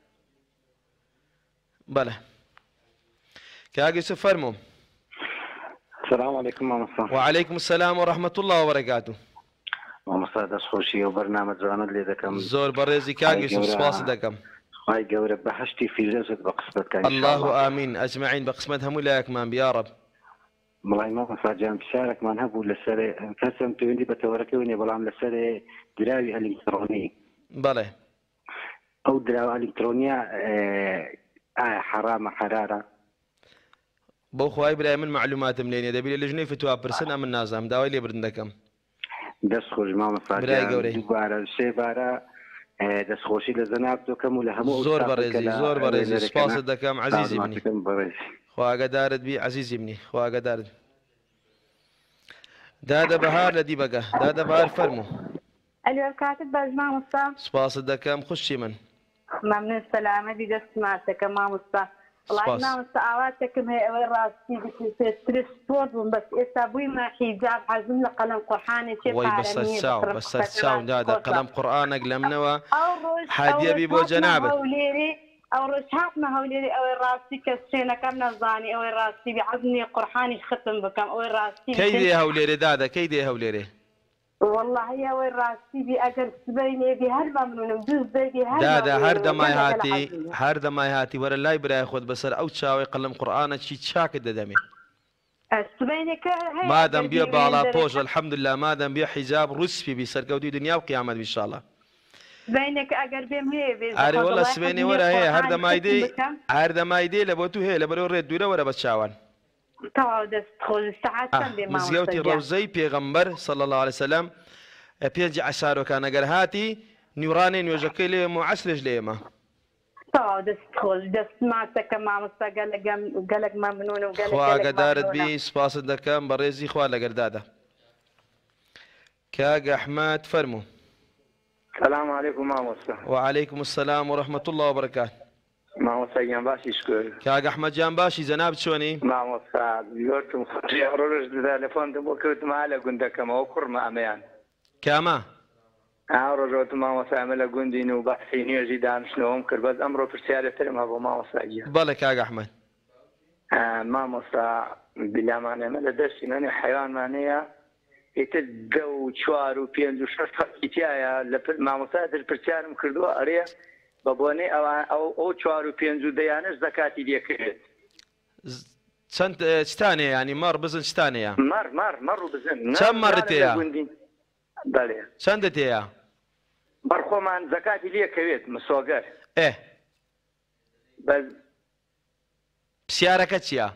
بەڵێ کاک یوسف فەرموو السلام عليكم مامۆستا. وعليكم السلام ورحمة الله وبركاته. مامۆستا دەستخۆشی و بەرنامە جوانت لێ دەکەم. زۆر بەڕێزی کاک یوسف سپاس دەکەم. خی گەورە بەهەشتی فیردەوست بە قسمەتکان. الله آمین ئەجمعین بە قسمەت هەموو لایەکمان بیا رب. بەڵای مامۆستا جان پرسیارێکمان هەبوو لەسەر کەسم پەیوەندی بە تەوەرەکەی نیە بەڵام لەسەر دراوی ئەلکترۆنی. بەڵێ. ئەو دراوە ئەلکترۆنیا ئایا حرامە حرارە؟ بۆ خوای برای من معلوماتم لێ نیە دەبێت لە ژنەی فتووا پرسن ئەمن نازانم داوای لێبردن دەکەم. دەستخۆش مامۆستا جان دووبارە سێبارە دەستخۆشی لە زەناب دۆکەم و لە هەموو زۆر بەڕێزی زۆر بەڕێزی سپاست دەکەم عەزیزی منی خواگەدارت بی عەزیزی منی خواگەدارت. دادە بەهار لە دیبەگە دادە بەهار فەرموو. ئەلێ کاتت باش مامۆستا. سپاست دەکەم خوشی من. مەمنون سەلامەتی دەستماتەکە مامۆستا. وڵای مامۆستا ئاواتێکم هەیە ئەوەی ڕاستی پێشتر سپۆرت بووم بەس ئێستا بوویمە حیجاب حەزم لە قەلەم قورئانێکی پارەنیە بەسەر چاو دادە قەلەم قورئانێک لە منەوە هادیە بی بۆ جەنابەت. ئەو ڕۆژ هاتمە هەولێری ئەوەی ڕاستی کە شوێنەکەم نەزانی ئەوەی ڕاستی بی عەزمی قورئانی ختم بکەم ئەوەی ڕاستی کەی دێ هەولێرێ دادە کەی دێ هەولێرێ؟ والله ئەوەی ڕاستی بی ئەگەر سبەی بی هەر مەمنونم دوست دەبی دادا هەر دەمای هاتی وەرە لای برای خۆت بەسەر ئەو چاوی قەلەم قورئانەکی چاکت دەدەمێ. مادەم بیە باڵا پۆش الحەمدوللا مادەم بیە حیجاب ڕوسپی بی سەرکەوتوی دنیا و قیامەت ئینشاءڵڵا. سبەینێک ئەگەر بێم هەیە بێ ئارێ وەڵا سبەینێ وەرە هەیە هەر دەمای دێ لە بۆ تو هەیە لە بەرەو ڕێت دوورە وەرە بە چاوان. مزگەوتی ڕەوزەی پێغەمبەر صلی الله علیه وسلم پێنج عەشارۆکان ئەگەر هاتی نیورانی نوێژەکەی لێم و عەسرش لێمە. دەستخۆش دەستماتەکە مامۆستا گەلێک مەمنونم خواگەدارت بی سپاست دەکەم بە ڕێزی خوا لەگەردادا. کاک ئەحمەد فەرموو. السلام عليكم مامۆستا. وعليكم السلام ورحمة الله وبركاته. مامۆستا گیان باشی شکر. کاک ئەحمەد جان باشی جەناب چۆنی؟ مامۆستا زۆرتم خۆشی ڕۆژ تەلەفۆنتم بۆ کەوتمە لە گوندەکەمەوە کوڕمە ئەمەیان. کامە؟ ڕۆژەوەت مامۆستا ئەمە لە گوندین و بەحسی نوێژی دانیشتنەوەم کرد بەس ئەمڕۆ پرسیارەترمە بۆ مامۆستا گیان. بەڵێ کاک ئەحمەد. مامۆستا بیلامانە ئەمە لە دەستی منێ حەیوانمانەیە ئیتر 2 و 4 و 5 و 6 فەرقیتیایە لە مامۆستاتر پرسیارم کردووە ئەرێ بە بۆنەی ئەو 4 و 5 و دەیانش زەکاتی لێکرێت. چەند شتانەیە ینی مەڕ بزن شتانەیە؟ مەڕ و بزن. چەند مەڕت هەیە؟ بەڵێ. چەندت هەیە؟ بەرخۆمان زەکاتی لێکەوێت مسۆگەر. پرسیارەکە چییە؟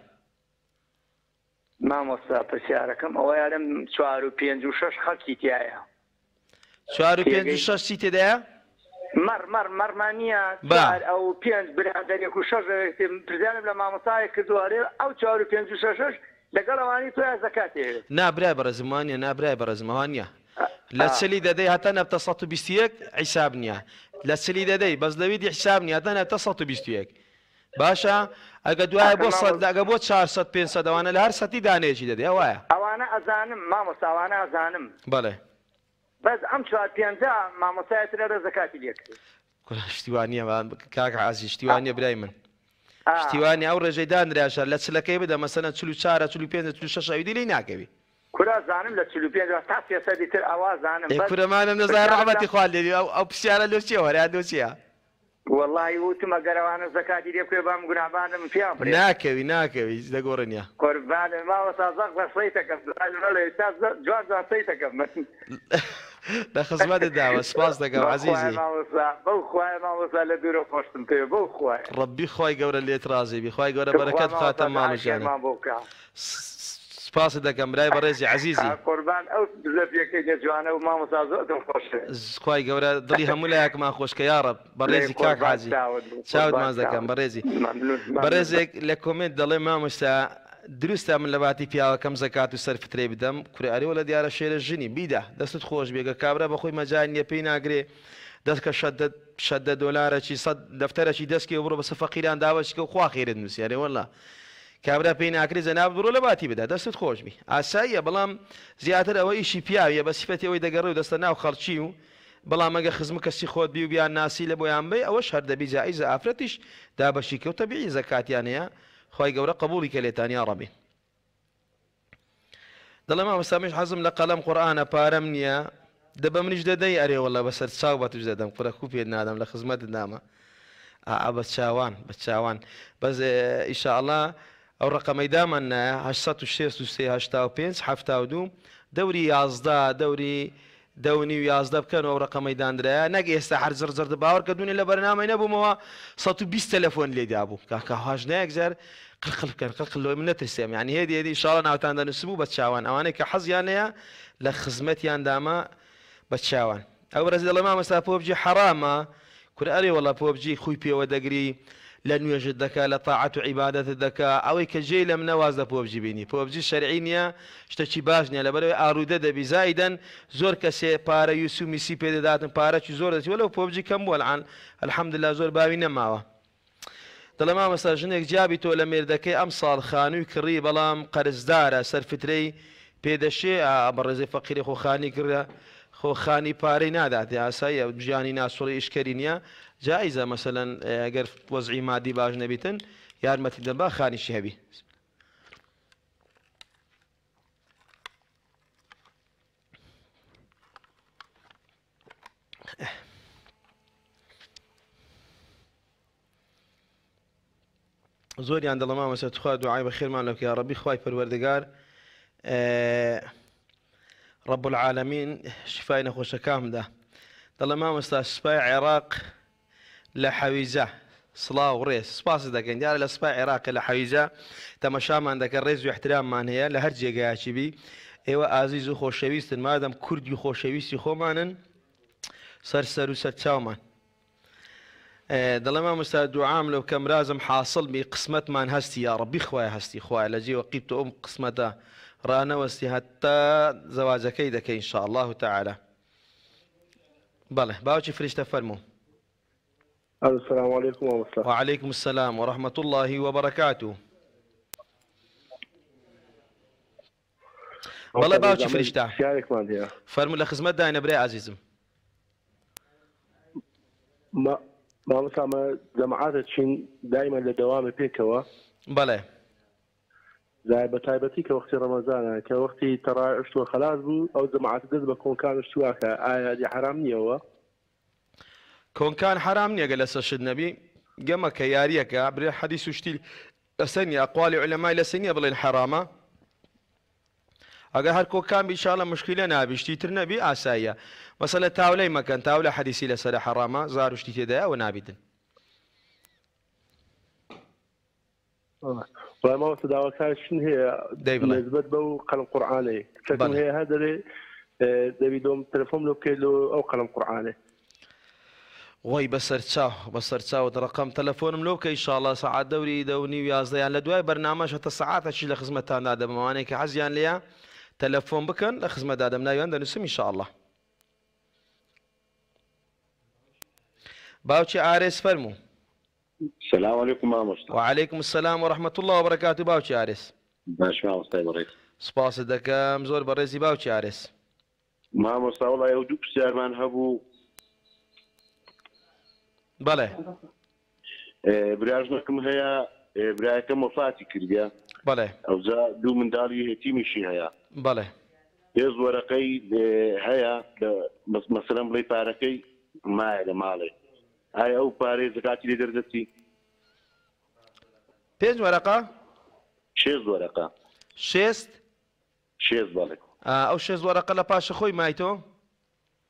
مامۆستا پرسیارەکەم ئەوە یارم 4 و 5 و 6 خەڵکی تایە. 4 و 5 و 6 چی تێدایە؟ مەرمانیە ئەو 5 برادەرێک و 6 پرسیارم لە مامۆستایە کردووارێ ئەو 4 و 5 و 6 لەگەڵ ئەوانی تۆیان زەکاتێ. نابرای بەڕێزمانیە نابرای بەڕێزمەوانە. لە چلی دەدەی هەتا نەبتە 121 حیساب نییە. لە چلی دەدەی بەس لەویدی حیساب نییە هەتا نەبتە 121. باشە ئەگە دوایە بۆ 100 ئەگە بۆ 400 500 ئەوانە لە هەر سەتی دانەیەکی دەدەی ئەوایە. ئەوانە ئەزانم مامۆستا ئەوانە ئەزانم. بەڵێ. بەس ئەم 4 5 مامۆستایەترە زەکاتی لێکرد. شتیوانیە کاک عەزیز شتیوانیە برای من. شتیوانی ئەو ڕێژەی دانراشە لە چلەکەی بدە مەسەلەن 44 45 46 ئەویدی لێی ناکەوی. کورا زانم لە 45 تا 300 تر ئەوا زانم. کورەمانم نەزان ڕەحمەتی خوا لێبی ئەو پرسیارە لەو چییە وەرە لەو چییە؟ والله وتم ئەگەرەوانە زەکاتی لێ بکوێ بەم گوناهبانم پیان بڕێ. ناکەوی دەگۆڕنیە. قوربانە ماوەستا زەق بە سەیتەکەم جوان سەیتەکەم. لە خزمەتت داوە سپاس دەکەم عەزیزی بەو خوای مامۆستا لە بیرۆ خۆشتم پێ بەو خوای ڕەبی خی گەورە لێت رازی بی خی گەورە بەرەکەت خاتە ماڵژیان سپاس دەکەم برای بەڕێزی عەزیزی قوربان ئەو زەفیەکەی جوانە و مامۆستا زۆرم خۆشە خی گەورە دڵی هەموو لایەکمان خۆشکە یارە بەڕێزی کاک حاجی چاوت ماز دەکەم بەڕێزی بەڕێزێک لە کۆمنت دەڵێ مامۆستا دروستە من لە باتی پیاوەکەم زەکات و سەرفترێ بدەم کوڕیارەوە لە دیارە شێرە ژنی بیدا دەستت خۆش بێگە کابرا بەخۆی مەجای نییە پێی ناگرێ دەستکە شەدە دۆلارێکی سەد دەفتەرێکی دەستکی بڕۆ بەسە فەقیران داوەچکە و خوا خێرت نووسیارێ وەڵا کابرا پێی ناکرێت زەناب بڕۆ لە باتی بدا دەستت خۆش بی ئاساییە بەڵام زیاتر ئەوە ئیشی پیاویە بە سیفەتی ئەوەی دەگەڕێ و دەستە ناو خەڵکی و بەڵام ئەگە خزم کەسی خۆت بی و بیان ناسی لە بۆیان بێ ئەوەش هەردەبی جائیزە ئافرەتیش دابەشی کەوتە بی زەکاتیان هەیە خی گەورە قبولی کە لێتانیا ڕەبی دەڵێ مامۆستامیش حەزم لە قەلەم قورئانە پارەم نییە دەبە منیش دەدەی ئەرێ وەڵا بەسەر چاو بە توش دەدەم کوڕەکوو پێ نادەم لە خزمەتت نامە بە چاوان بە چاوان بەس ئیشاءڵڵا ئەو ڕقەمەی دامان نایە 1970 دەوری 11 دەوری دەونی و 11 بکەن ئەو ڕقەمەی دانرایە نەک ئێستا هەر زرزر باوەڕ کردوونی لە بەرنامەی نەبوومەوە 120 تەلەفۆن لێدا بوو کاکە هاژنەیەک جار قلقل بکەن قلقل لۆی من نەترسێم یعنی هێدی ئینشاڵڵا ناوتان دەنووسبوو بە چاوان ئەوانەی کە حەزیان هەیە لە خزمەتیان داما بە چاوان ئەو بەرەزی دەڵێ مامۆستا پۆبجی حەرامە کورئەرێ وەڵا پۆبجی خوی پێوە دەگری لە نوێژت دەکا لە تاعەت و عیبادەتت دەکا ئەوەی کە جێی لە منەواز دە پۆبجی بینی پۆبجی شەرعی نییە شتێکی باش نییە لەبەرەوەی ئاڕوودە دەبی زایدەن زۆر کەسێ پارە یووسی و میسی پێدەداتن پارەکی زۆر دەچی وەلەو پۆبجی کەم بووە العان الحەمدلله زۆر باوی نەماوە دەڵێ مامۆستا ژنێک جیابی تۆ لە مێردەکەی ئەم ساڵ خانووی کڕی بەڵام قەرزدارە سەرفترەی پێدەشێ بەڕێزەی فەقیری خۆخانی کردە خۆخانی پارەی ناداتێ ئاساییە ژیانی ناسوڵی ئیشکەری نییە جائیزە مەسەلەن ئەگەر وەزعی مادی باش نەبیتن یارمەتی دەبا خانیشی هەبی زۆریان دەڵێ مامۆستا توخوا دوعای بە خێرمان لەو یا ڕەبی خوای پەروەردگار رب العالمین شفای نەخۆشەکان بدە دەڵێ مامۆستا سوپای عێراق لە حەویجە سڵاو و ڕێز سپاس دەکەین دیارە لە سوپای عێراق لە حەویجە تەمەشامان دەکەن ڕێز و احتراممان هەیە لە هەر جێگایکی بی ئێوە ئازیز و خۆشەویستن مادەم کوردی و خۆشەویستی خۆمانن سەر و سەر چاومان دەڵێ مامۆستا دوعام لەو کەمرازم حاصل بی قسمەتمان هەستی یا ڕەبی خوای هەستی خوای لە جێوە قیبتە ئەم قسمەتە ڕانەوەستی هەتا زەواجەکەی دەکەی ئینشاء الله تعالى بەڵێ باوکی فریشتە فەرموو السلام عليكم ورحمة الله. وعليكم السلام ورحمة الله وبركاته. والله باوکی فریشتە فەرموو لە خزمەت داینە برای عزیزم. مامۆستا جەماعەتە چین دایما لە دەوامە پێکەوە. بەڵێ. بە تایبەتی کە وەختی ڕەمەزانە کە وەختی تەڕای شتووە خەلاص بوو ئەو جەماعەت دەست بە کۆنکان شتوواکە ئایا دی حرام نییەوە؟ کۆنکان حرام نییە گە لە سەشت نەبی گەمە کە یاریەکە برێ حەدیث و شتی لەسەر نییە ئەقوالی عولەمای لەسەر نییە بڵێن حرامە ئەگەر هەر کۆکان بی ئینشاءڵڵا مشکلە نابی شتی تر نەبی ئاساییە مەسەلە تاولەی مەکەن تاولە حەدیثی لەسەر حرامە زار و شتی تێدایە ئەوە نابیدن. مامۆستا داواکارشن هەیە نسبەت بەو قەلەم قورئانەی کچەکەم هەیە هە دەڵێ دەبی دۆم تەلەفۆن لێ بکەیت ئەو قەلەم قورئانێ وای بەسەر چاوت ڕقم تەلەفۆنم لۆ بکە ئینشاءڵڵا سەعات دەوری دەونی و یازدەیان لە دوای بەرنامەش هەتا سەعاتێکی لە خزمەتتاندا دەبم ئەوانەی کە حەزیان لێیە تەلەفۆن بکەن لە خزمەتدا دەم ناویان دەنووسم ئینشاءڵڵا. باوکی ئارێز فەرموو. السلام عليكم مامۆستا. وعليكم السلام ورحمة الله وبركاته. باوکی ئارێز. باش مامۆستای بەڕێز. سپاست دەکەم زۆر بەڕێزی باوکی ئارێز. مامۆستا وەڵای ئەو دوو پرسیارمان هەبوو. بەڵێ. براژنەکەم هەیە برایەکەم وەفاتی کردیە. بەڵێ. ئەوجا دوو منداڵی هێتیمیشی هەیە. بەڵێ. هێز وەرەقەی هەیە مەسەلەن بڵێ پارەکەی مایە لە ماڵێ. ئایا ئەو پارەی زەکاتی لێ دەردەچی؟ 5 وەرەقە؟ 6 وەرەقە. 6 بەڵێ. ئەو 6 وەرەقە لە پاشە خۆی مایتۆ؟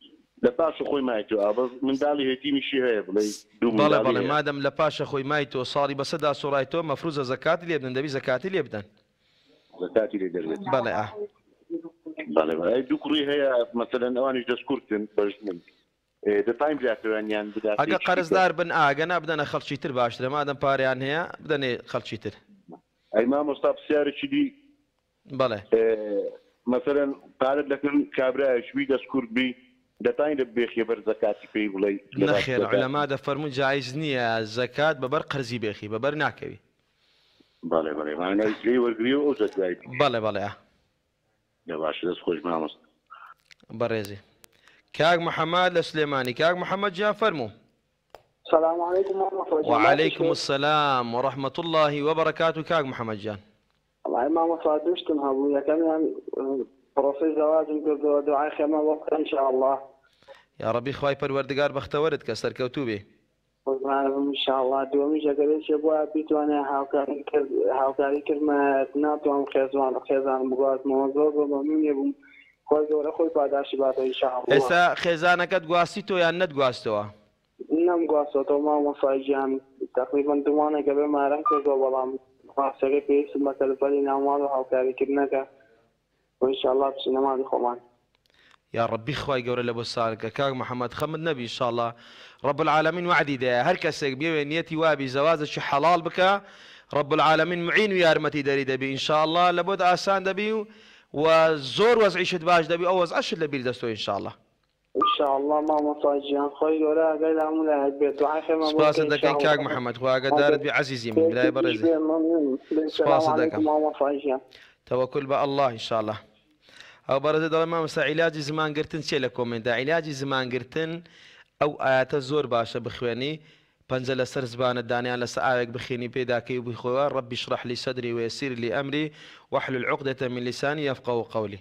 لە پاش خۆی مایتەوە بەس منداڵی هێتیمیشی هەیە بڵێ دوو بەڵێ بەڵێ مادەم لە پاشە خۆی مایتەوە ساڵی بەسەدا سۆڕایتەوە مەفروزە زەکاتی لێ بدەن دەبی زەکاتی لێ بدەن زەکاتی لێ دەرێت بەڵێ بەڵێ دوو کوڕی هەیە مەسەلەن ئەوانیش دەستکورتن بەژنن دەتایم زیاترانیان بدات ئەگە قەرزدار بن ئاگە نابدەنە خەڵکی تر باشترە مادەم پاریان هەیە بدەنێ خەڵکی تر ئەی مامۆستا پرسیارێکی دی بەڵێ مەسەلەن پارەت دەکەن کابرایەکوی دەستکورت بی دەتاین لە بێخی بەر زەکاتی پێی بڵێ نەخێر عولەما دەفەرمون جایز نییە زەکات بەبەر قەرزی بێخی بەبەر ناکەوی بەڵێ بەڵێ مانای لێ وەرگری و ئەو زەکای بەڵێ بەڵێ باشە دەست خۆش مامۆستا بەڕێزی كاك محمد لسليماني كاك محمد جان فرمو. السلام عليكم ورحمة الله وعليكم السلام ورحمة الله وبركاته كاك محمد جان. الله ما مصادشتم هابو يا كمان بروسيس زواج نقول دعاء خيمة وقت إن شاء الله. يا ربي خواي پروردگار بختورت كسر كوتوبي. إن شاء الله دومي جاكريش يبغى بيتوانا هاوكاري كلمة ناتوام خيزان بقات موضوع ومن يبون خوي دور خوي پاداشی باید ان شاء الله. ئێستا خێزانەکەت گواستیتەوە یان نەتگواستەوە؟ نەمگواستەوە مامۆستای گیان تقریبا دومانێکە بێمارەم کردەوە بەڵام خواستەکەی پێویستم بە تەلەفۆنی ناوماڵ و هاوکاریکردنەکە ان شاء الله بچینە ماڵی خۆمان. يا ربي خواي قوري لبو سالك كاك محمد خمد نبي ان شاء الله رب العالمين وعدي ده هر كسك بيو نيتي وابي زواج شي حلال بك رب العالمين معين ويارمتي داري دبي ان شاء الله لابد آسان دبي وزور وزعيشت باش دبي او وزعش اللي بيردستو ان شاء الله. ان شاء الله ماما صاجيان خوي ولا قال عمل البيت وعافيه ما سباس دكان كاك محمد خوا قدارت بعزيزي من بلاي برزي. سباس دكان ماما صاجيان. توكل بالله ان شاء الله. او برزي دول ما مسا علاج زمان قرتن شي لكم دا علاج زمان قرتن او ايات الزور باشا بخواني بنزل سر زبان الدانيان لساعك بخيني بيداكي وبخوا ربي اشرح لي صدري ويسر لي امري واحلل عقدة من لساني يفقهوا قولي.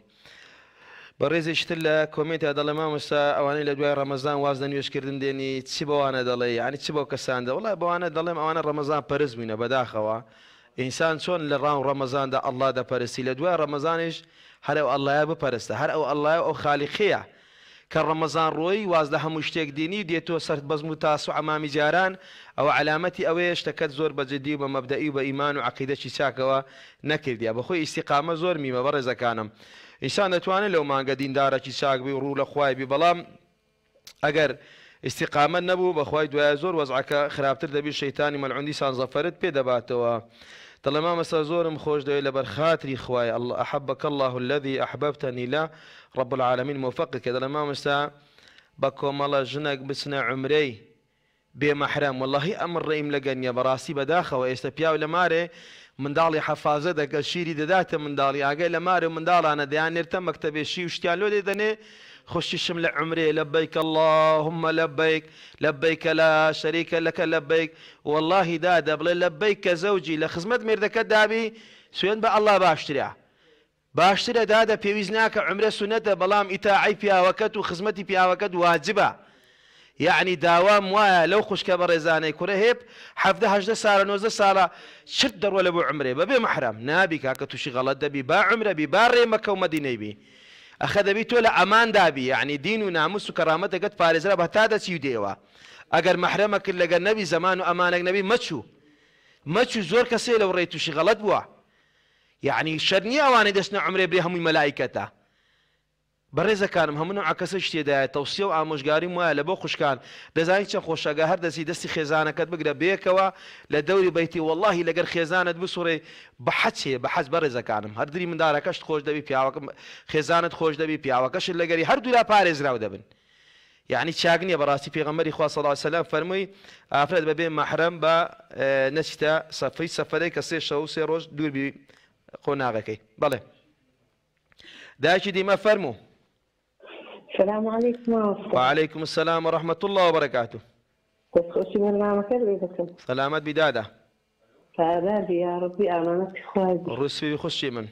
بريزي شتلا كومنت هذا ما مسا اواني لدواء رمضان وازن يشكردن ديني تسيبوا انا دلي يعني تسيبوا كسان ده والله بوانا دلي اوانا رمضان برز منا بداخوا انسان شون لرام رمضان ده الله ده برسي لدواء رمضانش هر او الله يا برسته هر او الله او خالقيه كرمضان روي وازده مشتاق ديني ديتو صرت بزمو تاسع امام جاران او علامتي اويش تكت زور بجدي ومبدئي وايمان وعقيده شاكوا نكر دي ابو خوي استقامه زور ميما برز كانم انسان اتواني لو ما قدين داره شاك بي ورو لخواي بي بلام اگر استقامه نبو بخواي دوا زور وضعك خرابتر دبي الشيطان ملعون دي سان زفرت بيدباتوا طالما مسا زورم خوش دوي لبر خاطري خواي الله احبك الله الذي احببتني له رب العالمين موفقك هذا لما مسا بكم الله جنك بسنا عمري بمحرم والله امر رئيم لقنيا براسي بداخه ويستبيا ولا ماري من دالي حفاظتك الشيري داته من دالي اقل ماري من دال انا ديان نرتم مكتب الشي وشتيان لو دني خش الشمل عمري لبيك اللهم لبيك لبيك لا شريك لك لبيك والله دادا بل لبيك زوجي لخدمت مردك دابي سوين با الله باشتريها باشتري دادا بيوزناك عمره سنة بلام إتاعي فيها وكت وخدمتي فيها وكت واجبة يعني دوام وايا لو خش كبرزاني كرهب حفظ 18 سالة 19 سالة شدر ولا بو عمره ببي محرم نابي كاكتو شي غلط دبي با عمره بي باري مكة ومدينة بي أخذ بي تولا أمان دابي يعني دين وناموس وكرامته قد فارزة بهتادا سيوديوا أجر محرمك اللي النبي زمان وأمانك نبي ماتشو زور كسي لو ريتو شي غلط بوا يعني شرني أواني دسنا عمري بريهم الملائكة برزة كانم هم نوع كسش تدا توصية وآموزجاري ما لبو خوش كان دزاين شن خوش أجهر دسي خزانة كد بقدر بيكوا لدوري بيتي والله لقر خزانة بصورة بحث برزة كانم هردري من دارك كش خوش دبي بيعوك خزانة خوش دبي بيعوك كش اللي قري هردو لا بارز راو دبن يعني تشاغني براسي في غمري خوا صلى الله عليه وسلم فرمي أفراد ببين محرم با نشتا صفي سفري كسي شو سيروج دور بي قناغكي بله داشي دي ما فرمو. السلام عليكم وعليكم السلام ورحمة الله وبركاته. تخشي برنامجك بيدكم. سلامات بدادة. فعبادي يا ربي أمانتك خوازي. الرسفي بيخشي من.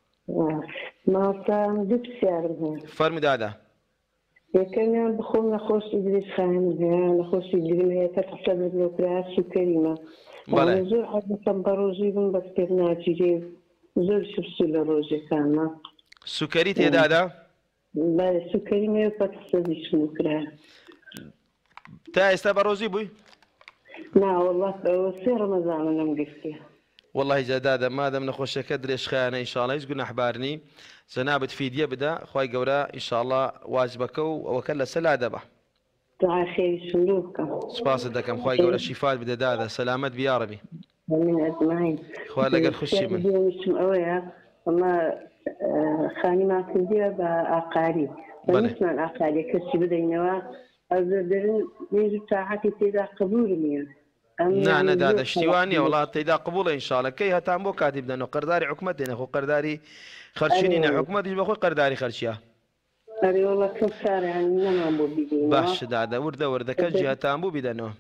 ما صار دبس يا ربي. فرمي دادة. يكمل بخوم نخش إدريس خان زين نخش إدريس هي تحسب البيوكراس كريمة. بله. زور حد صبروجي من بس كرنا تيجي زور شو سلروجي كان. سكري تي دادة. بله سوکری می پس سازی شنو کرد. تا ئێستا بە ڕۆزی بووی؟ نه والله سێ ڕەمەزانم گرتی. والله جدادا مادام نەخۆشیەکە درێژخایانە ئینشاڵڵا هیچ گوناحبارنی جەنابەت فیدیە بدە خوای گەورە ئینشاڵڵا واجبەکە و ئەوەکە لەسەر لا دەبە. دعا خێری شنو بکەم. سپاست دەکەم خوای گەورە شیفات بدە دادا سەلامەت بی یا ڕەبی. من ئەجمعین. خوا لەگەڵ خوشی من. ئەوەیە ئەمە خانیمان کردیە بە ئاقاری. بەنسمان ئاقاری کەسی بدەینەوە ئەزدرن نێژ تاعاتی تێدا قبول نییە. نانە دادا شتیوانیە وڵات تێدا قبوڵە ئینشاڵڵا کەی هەتان بۆ کاتی بدەنەوە قەرداری حکومەت دێنە خۆ قەرداری خەرچینی نە حکومەتیش بەخۆی قەرداری خەرچیە. ئەرێ وڵا کەم ساریان نەمان بۆ بیدەینەوە. باش دادا وردە وردەکە جیهەتان بوو بیدەنەوە.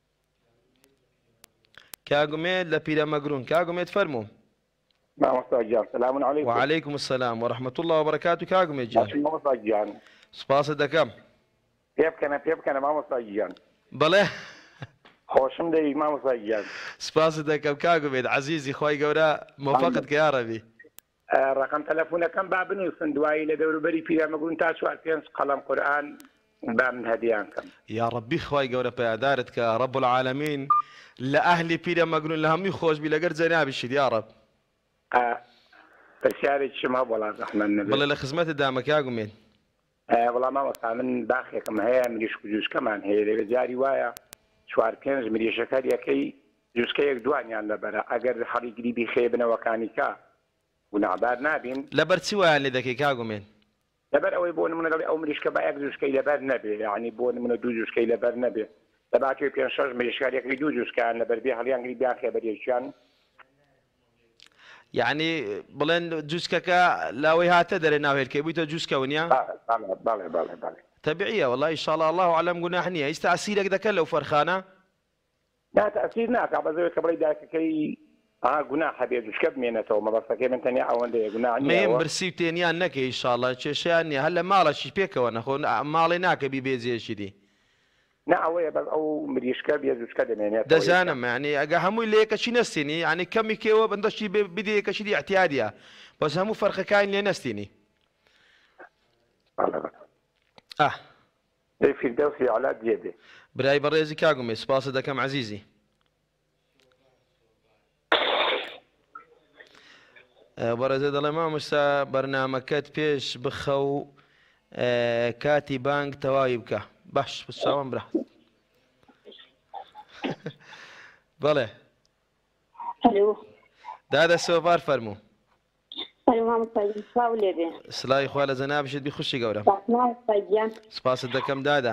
کاگومێت لە پیرەمەگرون کاگومێت فەرموو. مامۆستا گیان سلام علیکم. وعليكم السلام ورحمة الله وبركاته کاگومێت جان. مامۆستا گیان. سپاست دەکەم. پێ بکەنە مامۆستا گیان. بەڵێ. خۆشم دەوی مامۆستا گیان. سپاست دەکەم کاگومێت عەزیزی خوای گەورە موفقت کە یا ڕەبی. ڕقم تەلەفۆنەکەم با بنووسن دوایی لە دەوروبەری پیرەمەگرون تا 4 5 قەڵەم قورئان با من هەدیان کەم. یا ڕەبی خوای گەورە پەیادارت کە ڕەب العالەمین لە ئەهلی پیرەمەگرون لە هەمووی خۆشبی لەگەر جەنابیشت یا ڕەب. پرسیارێکیشم هەبوو وەڵا زەحمەت نەبێت. بەڵێ لە خزمەتت دامە کاگومێت. وەڵام مامۆستا من باخێکم هەیە مریشک و جووشکەمان هەیە لەوێ جاری وایە 4 5 مریشەکە یەکەی جووشکەیەک دوانیان لەبەرە ئەگەر هەڵی گریبی خێ بنەوەکانی کا گوناحبار نابین. لەبەر چی وایان لێ دەکەی کاگومێن؟ لەبەر ئەوەی بۆ نمونە ئەو مریشکە با یەک جووشکەی لەبەر نەبێ یعنی بۆ نمونە دوو جووشکەی لەبەر نەبێ لە باکوێ 5 6 مریشکار یەکەی دوو جووشکیان لەبەر بێ هەڵیان گریبیان خێ بەرێکیان. یعنی بڵێن جووسکەکە لاوەی هاتە دەرێ ناوهێلکەی بوویتە جووسکە ونیا؟ بەڵێ بەڵێ بەڵێ. تەبیعیە وەڵڵا ئینشاڵڵا الله ئەعلەم گوناح نییە. هیچ تەئسیرێک دەکەن لەو فەرخانە؟ نا تەئسیر ناکا بەزەوەی کە بڵێ دایکەکەی گوناح هەبێ جووشکە بمێنێتەوە مەبەستەکەی من تەنیا ئەوەندەیە گوناح نییە. مەیم برسی و تێنیان نەکەی ئینشاڵڵا کێشەیان نییە هەر لە ماڵەشی پێکەوە نەخۆ ماڵێ ناکە بی بێجێشی دی. نا ئەوەیە بەس ئەو مریشکە بێ جووشکە دەمێنێت. دەزانم یعنی ئەگە هەمووی لە یەکەچی نەستێنی یعنی کەمی کێوە بەندەشی بدێ یەکەشی دی احتیادیە بەس هەموو فەرقەکانی لێ نەستێنی. فیردەوسی عەلا دێدێ. برای بەڕێزی کاگومێ سپاست دەکەم عەزیزی. بەڕێزە دەڵێ مامۆستا بەرنامەکەت پێش بخە و کاتی بانگ تەواوی بکە. باش بچاوم برا. بەڵێ. دادا سۆڤار فەرموو. سڵاوی خوا لە جەنابشت بی خوشی گەورە. سپاست دەکەم دادا.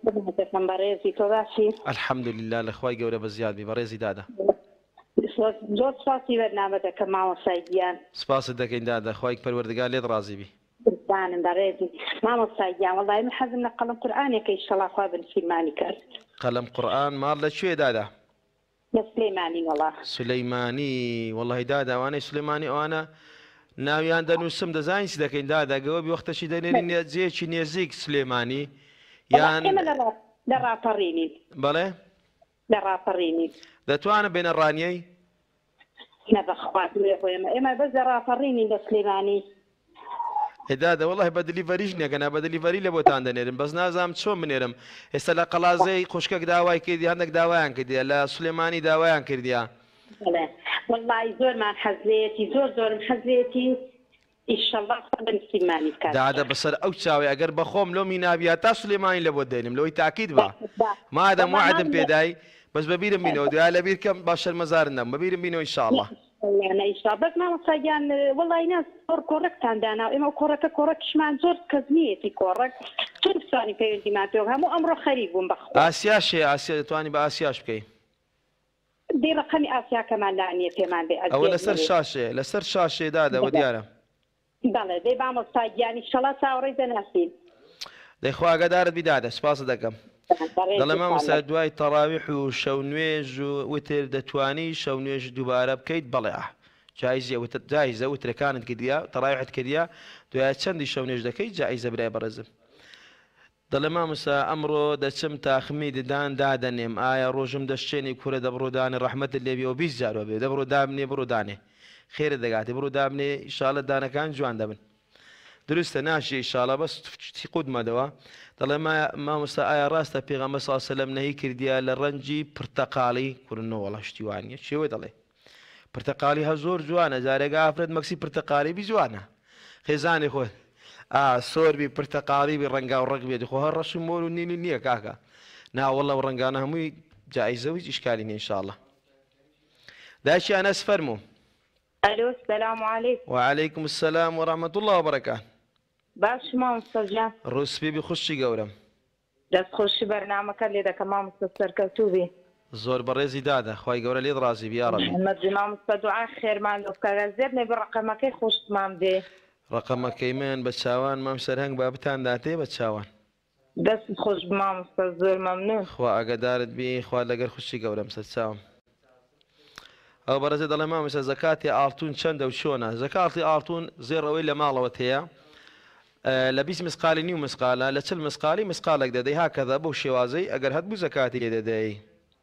الحەمدوللیلا لە خوای گەورە بەزیاد بی بەڕێزی دادا. زۆر سپاسی بەرنامە دەکەم مامۆستای گیان. سپاست دەکەین دادا خوای پەروەردگار لێت ڕازی بی. بزانم بەڕێزی مامۆستای گیان وەڵڵی من حەزم لە قەڵەم قورئانێکە ئینشەڵڵا خوا بنفیلمانی کرد. قەلەم قورئان ماڵ لەکوێ دادا؟ لە سلەیمانی وەڵا. سلەیمانی وەڵڵی دادا ئەوانەی سلەیمانی ئەوانە ناویان دەنووسم دەزانین چی دەکەین دادا گەوە وەختەشی دەنێرین جێکی نێزیک سلێمانی یان لە ڕاپەڕینین. بەڵێ لە ڕاپەڕینین. دەتوانە بێنە ڕانیەی؟ نەبەخوا ئێمە بەس لە ڕاپەڕینین لە سلێمانی. هێدادا وەڵڵی بە دلیڤەریش نییەگەنا بە دلیڤەری لە بۆتان دەنێرم بەس نازانم چۆن بنێرم ئێستا لە قەڵازەی خوشکەک داوای کردی هەندێک داوایان کردیە لە سلێمانی داوایان کردیە. والله زۆرمان حەزێتی زۆرم حەزێتی ئینشەڵڵا بنفیلمانی کات. دادا بەسەر ئەو چاوی ئەگەر بەخۆم لۆ میناویە تا سلێمانی لە بۆ دێنم لەوەی تاکید بە مادەم وعدم پێدای بەس بەبیرم بینەوە دوای لەبیر کەم با شەرمەزارم نەم بەبیرم بینەوە ئینشاءڵڵا. بەس مامۆستاگیان وەڵڵی ناس زۆر کۆڕەکتان دانا ئێمە کۆڕەکە کۆڕەکیشمان زۆر کەس نیەتی کۆڕەک چۆن بتوانین پەیوەندیمان پێ هەموو ئەمڕۆ خەریک بووم بەخوا. ئاسیاشێ ئاسیا دەتوانی بە ئاسیاش بکەی. دێ ڕقەمی ئاسیاکەمان دانیە پێمان بێ. ئەوە لەسەر شاشێ لەسەر شاشێ دادەوە دیارە. بەڵێ دەی مامۆستاگیانی ئینشەڵڵا چاوەڕێی دەناسین. دەی خوا ئاگادارت بی دادە سپاس دەکەم. دەڵێ مامۆستا دوای تەڕاویح و شەو نوێژ و وتر دەتوانی شەو نوێژ دووبارە بکەیت بەڵێ جایزە وترەکانت کردیا تەڕاویحت کردیا دوای چەندی شەو نوێژ دەکەیت جایزە برای بەڕێزم. دەڵێ مامۆستا ئەمڕۆ دەچم تاخمی ددان دادەنێم ئایا ڕۆژم دەشتێنی کورە دەبڕۆدانێ ڕەحمەتت لێبیەوە 20 جارەوە بێ دەبڕۆ دابنێ بڕۆ دانێ خێرە دەگاتێ بڕۆ دابنێ ئینشاڵڵا دانەکان جوان دەبن. دروستە ناشی ئینشاڵڵا بەس قودمەدەوە دەڵێ مامۆستا ئایا ڕاستە پێغەمبەر صلی الله علیه وسلم نەهی کردیە لە ڕەنجی پرتەقاڵی کوردنەوە وەڵا شتی وانە چێوە دەڵێ پرتەقاڵی هە زۆر جوانە جارێک ئافرەت مەکسی پرتەقاڵی بی جوانە خێزانی خۆ سۆربی پرتەقاڵی بی ڕەنگا و ڕەگ بێت خۆ هەر ڕەش و مۆر و نیلی نییە کاکە ناوەڵە و ڕەنگانە هەمووی جائزە و هیچ ئیشکالی نییە ئینشاڵڵا داشی ئەنەس فەرموو. الو السلام عليكم. وعليكم السلام ورحمة الله وبركاته. باش مامۆستا گیان ڕوسپێ بی خوشی گەورم دەستخۆشی بەرنامەکە لێ دەکەم مامۆستا سەرکەوتوو زۆر بەڕێزی دادا خی گەورە لێت ڕازی بیا ڕەبی مەرجی مامۆستا دوعا خێرمان لە بکە زێر نێ بڕقەمەکەی خۆشتمان دێ ڕقەمەکەی من بە چاوان مام سەرهەنگ بابتان داتێ بە چاوان دەست خۆش مامۆستا زۆر مەمنون خوا ئەگەدارت بی خوا لەگەر خوشی گەورم سەر چاوم ئەو بەڕێزە دەڵێ مامۆستا زەکاتی ئاڵتون چەندە و چۆنە زەکاتی ئاڵتون زێڕەوەی لە ماڵەوەت هەیە لە 20 مسقالی نیو مسقالە لە 40 مسقالی مسقالێک دەدەی هاکەدا بەو شێوازەی ئەگەر هەت بوو زەکاتی لێ دەدەی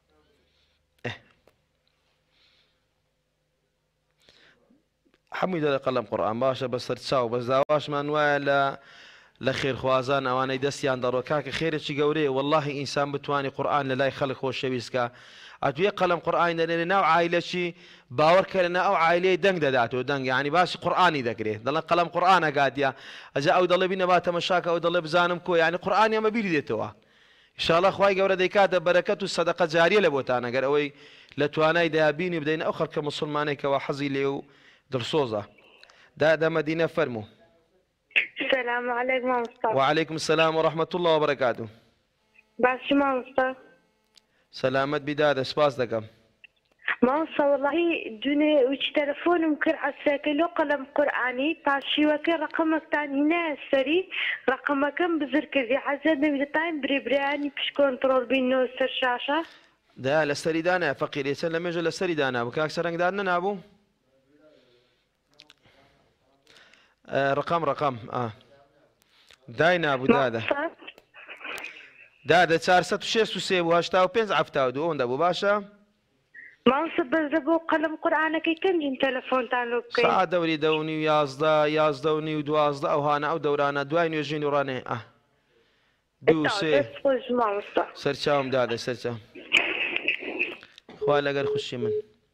هەمووی دەڵێ قەڵەم قورئان باشە بەسەر چاو بەس داواشمان وایە لە خێرخوازان ئەوانەی دەستیان دەڕۆ کاکە خێرێکی گەورەیە وەڵڵاهی ئینسان بتوانێت قورئان لە لای خەڵک خۆشەویستکە ئەتوێ قەڵەم قورئان دەنێنێ ناو عایلەکی باوەڕکە لەنا ئەو عایلەی دەنگ دەداتەوە دەنگ یعنی باسی قورئانی دەکرێت دەڵێن قەڵەم قورئانە گادیا ئەجا ئەو دەڵێ بینە با تەمەشاکە ئەو دەڵێ بزانم کۆ یعنی قورئانی ئەمە بیری دێتەوە ئینشاءڵڵا خوای گەورە دەیکاتە بەرەکەت و سەدەقە جاریە لە بۆتان ئەگەر ئەوەی لە توانای دەیابینی بدەین ئەو خەڵکە موسڵمانێکەوە حەزی لێ و دڵسۆزە دادا مەدینە فەرموو. السلام عليكم مامۆستا. وعليكم السلام ورحمة الله وبركاته. باشی مامۆستا. سلامت بدادە سپاس دەکەم. مامۆستا وەڵڵاهی دوێنێ وچ تەلەفۆنم کرد عەسەکەی لۆ قەڵەم قورئانی پاشیوەکەی ڕقەمەکتان هینایە سەری ڕقەمەکەم بزر کردی حەزەت نەویدەتان برێبرایانی پشت کۆنتڕۆڵ بینەوە سەر شاشە دا لە سەری دانایە فەقیرێ چەند لە مێژە لە سەری دانابوو کاک سەرنگدار نەنابوو ڕقەم دای نابوو دادا 463 بوو 85 72 ئەوەندە بوو باشە مامۆستا بەزە بۆ قەڵەم قورئانەکەی کەنجین تەلەفۆنتان لۆ بکەین ساعت دەوری 10 و 11 و 12 ئەوهانە ئەو دەورانە دوای نوێژین و ڕانێ دوو سێ سەرچاوم دادە سەرچاوم خوا لەگەر خوشی من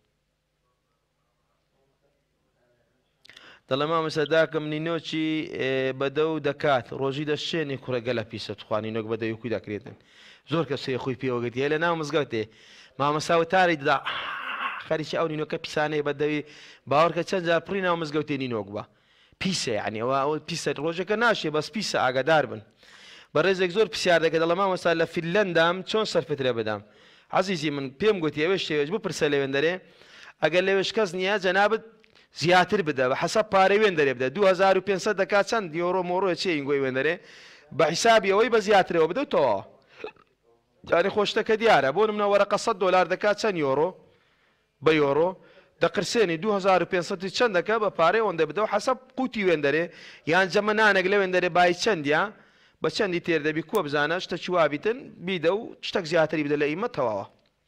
دەڵێ مامۆستا داکەم نینۆکی بەدە و دەکات ڕۆژی دەشێنی کوڕەگە لە پیسە توخوا نینۆک بەدەی وکوی دەکرێتن زۆر کەسێ خۆی پێوەگرتیە لە ناو مزگەوتێ مامۆستا وتاری دەدا خەریکی ئەو نینۆکە پیسانەی بەدەوی باوەڕکە چەند جار پڕی ناو مزگەوتێ نینۆک بە پیسە یعنی ئەوە پیسە ڕۆژەکە ناشێ بەس پیسە ئاگادار بن بەڕێزێک زۆر پرسیار دەکە دەڵێ مامۆستا لە فینلەندام چۆن سەرفترە بدەم عەزیزی من پێم گوتی ئەوە شێوێژ بپرسە لەوێندەرێ ئەگەر لەوێش کەس نییە جەنابەت زیاتر بدە بە حەسەب پارەی وێندەرێ بدە 2500 دەکات چەند یۆرۆ مۆڕۆ چێ ئینگۆی وێندەرێ بە حیسابی ئەوەی بە زیاترەوە بدەوتەوە جاری خۆشتەکە دیارە بۆ نمونە وەرەقە $100 دەکات چەند یۆرۆ بە یۆرۆ دەقرسێنی 2500 چەند دەکە بە پارەی ئەوەندە بدە و حەسەب قوتی وێندەرێ یان جەمەنانێک لە وێندەرێ بای چەندە بە چەندی تێردەبی کۆ بزانە شتەکی وابیتن بیدە و شتێک زیاتری بدە لە ئیمە تەواوە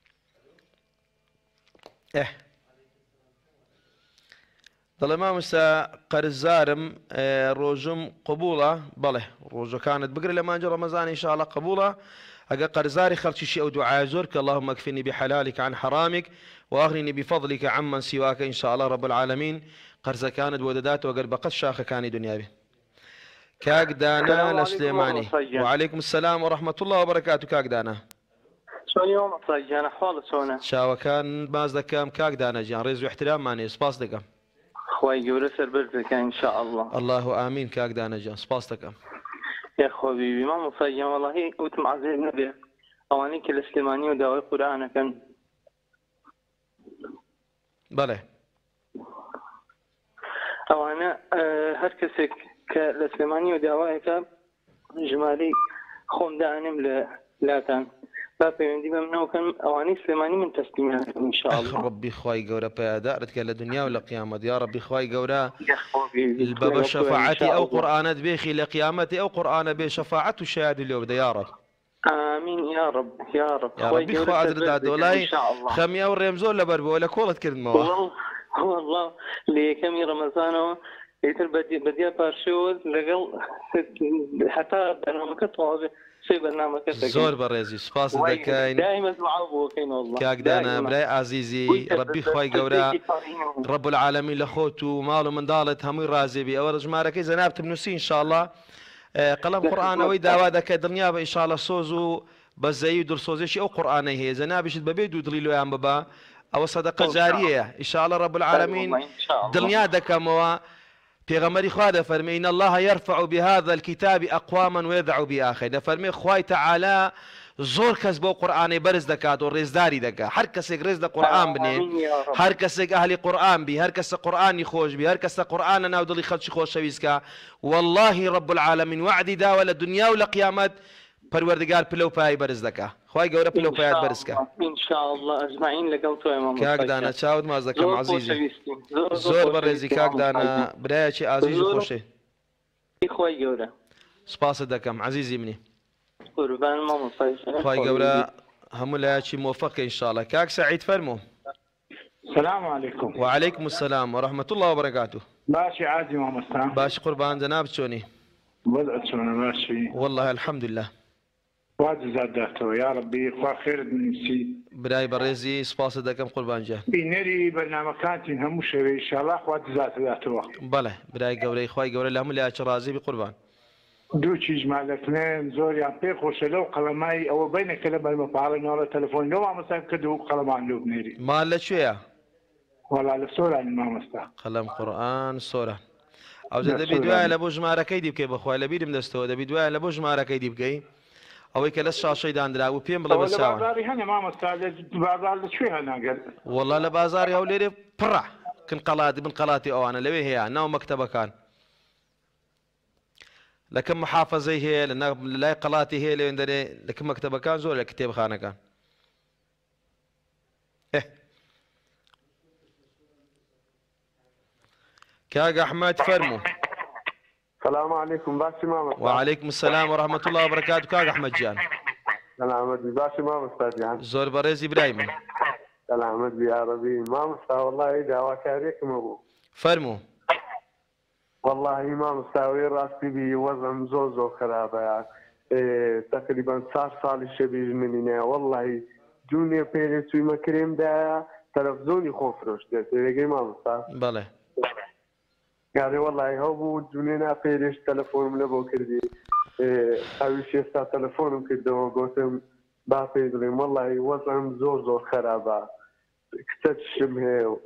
دەڵێ مامۆستا قەرزدارم ڕۆژم قبوڵە بەڵێ ڕۆژەکانت بگرە لە مانجی ڕەمەزان ئینشاءڵڵا قبوڵە ئەگەر قەرزداری خەڵکیشی ئەو دوعای زۆر کە اللهم اكفني بحلالك عن حرامك واغنني بفضلك عمن سواك ان شاء الله رب العالمين قەرزەکانت بۆ دەداتەوە گەر بەقەت شاخەکانی دنیا بێ کاک دانا لە سلێمانی وعليكم السلام ورحمة الله وبركاته کاک دانا چاوەکان باز دەکەم کاک دانا گیان ڕێز و احتراممانێ سپاس دەکەم خوای گەورە سەربەر بکە ئینشاء الله الله ئامین کاک دانا گیان سپاس دەکەم یاخوا بیبی مامۆستا گیان وەڵڵاهی وتم عەزیز نەبێ ئەوانەی کە لە سلێمانی و داوای قورئانەکەن بەڵێ ئەوانە هەر کەسێک کە لە سلێمانی و داوایەکە ژمارەی خۆم دائنێم لە لاتان با پەیوەندی بە منەوەکەن ئەوانەی سلێمانی من تەسلیمیان ان شاء الله ربی خوای گەورە پەیادارت کە لە دنیا و لە قیامەت یا ربی خوای گەورە بە شەفاعەتی ئەو قورئانەت بێخی لە قیامەتی ئەو قورئانە بێ شەفاعەت و شایەتی لێ بدە یا رب آمین یا رب یا رب یا ربی خوا ئەدردا دۆڵای خەمی ئەو ڕێم زۆر لەبەر بووە لە کۆڵت کردمەوە والله لە یەکەمی ڕەمەزانەوە ئیتر بەدیا پارشەوە لەگەڵ حتا بەنامەکە تەواوی سێ بەرنامەکە زۆر بەڕێزی سوپاس دەکەین دائما دوعا بۆکەین والله کاکدانە برای عزیزی ڕەبی خۆی گەورە ڕەب العالەمین لە خۆت و ماڵ و منداڵت هەمووی ڕازێبی ئەوە ژمارەکەی زەنابتم نووسی ئینشاءالله قەڵەم قورئانەوەی داوا دەکەی دڵنیا بە ئینشاءالله سۆز و بەزەیی و دڵسۆزیشی ئەو قورئانەی هەیە زەنابیشت بەبێ دوو دڵی لۆیان ببا ئەوە سەدەقە جاریەیە ئینشاءالله ڕەب العالەمین دڵنیا دەکەمەوە پێغەمبەری خوا دەفەرمێ إن الله يرفع بهذا الكتاب أقواما ويضع بآخرين دەفەرمێ خوای تەعالا زۆر کەس بۆ قورئانەی بەرز دەکات و ڕێزداری دەکات هەر کەسێک ڕێز لە قورئان بنێ هەر کەسێک ئەهلی قورئان بی هەر کەسە قورئانی خۆش بی هەر کەسە قورئان لە ناو دڵی خەڵکی خۆشەویستکە والله رب العالمین وعدی داوە لە دنیا و لە قیامەت پەروەردگار پلە و پای بەرز دەکات خوای گەورە پلە و پایت بەرز کە ئینشاءالله ئەجمعین لەگەڵ تۆی مامۆستا کاکدانە چاوت ماز دەکەم عەزیزی زۆر بەڕێزی کاکدانە برایەکی ئازیز و خۆشەی خوای گەورە سپاست دەکەم عەزیزی منی قوربان مامۆستا خوای گەورە هەموو لایەکی مۆفەقە ئینشاءالله کاک سەعید فەرموو السلام عليكم. وعليكم السلام ورحمة الله وبركاته. باشي عادي ما مستعان. باشي قربان جناب شوني؟ وضعت شلون ماشي؟ والله الحمد لله. واجد زادته يا ربي خوا خير نسي. براي بريزي سباس دكم قربان جا. بينري برنامجات هم شوي ان شاء الله واجد زادته. بله براي قوري خواي قوري لهم اللي اشرازي بقربان. دو چیز مالکنن زور یا پی خوشلو قلمای او بین کلمه المفعال نور تلفون نو ما مسافر کدو قلمان لوب نيري. مال شويه؟ والله لسورة ما مستا. قلم قرآن سورة. او زه دەبی دوای لە بۆ ژمارەکەی دی بکەی بەخوای لە بیرم دەستەوە دەبی دوای لە بۆ ژمارەکەی دی بکەی ئەوەی کە لە شاشەی دانرا و پێم بڵێ بەچاوە بازاری هەنێ مامۆستا بازار لەکوێ هەناگەر وەڵا لە بازاری هەو لێرێ پڕە کنقەڵاتی بنقەڵاتی ئەوانە لەوێ هەیە ناو مەکتەبەکان لە کەم محافەزەی هەیە لە لای قەڵاتی هەیە لەوێن دەرێ لە کەم مەکتەبەکان زۆر لە کتێبخانەکان كاغا احمد فرمو. السلام عليكم باشي ماما. وعليكم السلام ورحمة الله وبركاته كاغا احمد جان. سلامت بي باشي ماما استاذ جان. زور بريز ابراهيم. سلامت بي يا ربي ماما استاذ والله دعوة كاريكم ابو. فرمو. والله ماما استاذ راسي بي وزن زوزو خرابة يعني. تقريبا صار شبيه مننا والله دنيا بيرسوي مكريم دا تلفزيوني خوف روش ده تيجي ماما استاذ. بله. يعني والله هو جونينا فيرش تلفون من ابو كردي او شيء ستا تلفون كده قلت بافيدري والله وضعهم زور خرابه اكتشم هي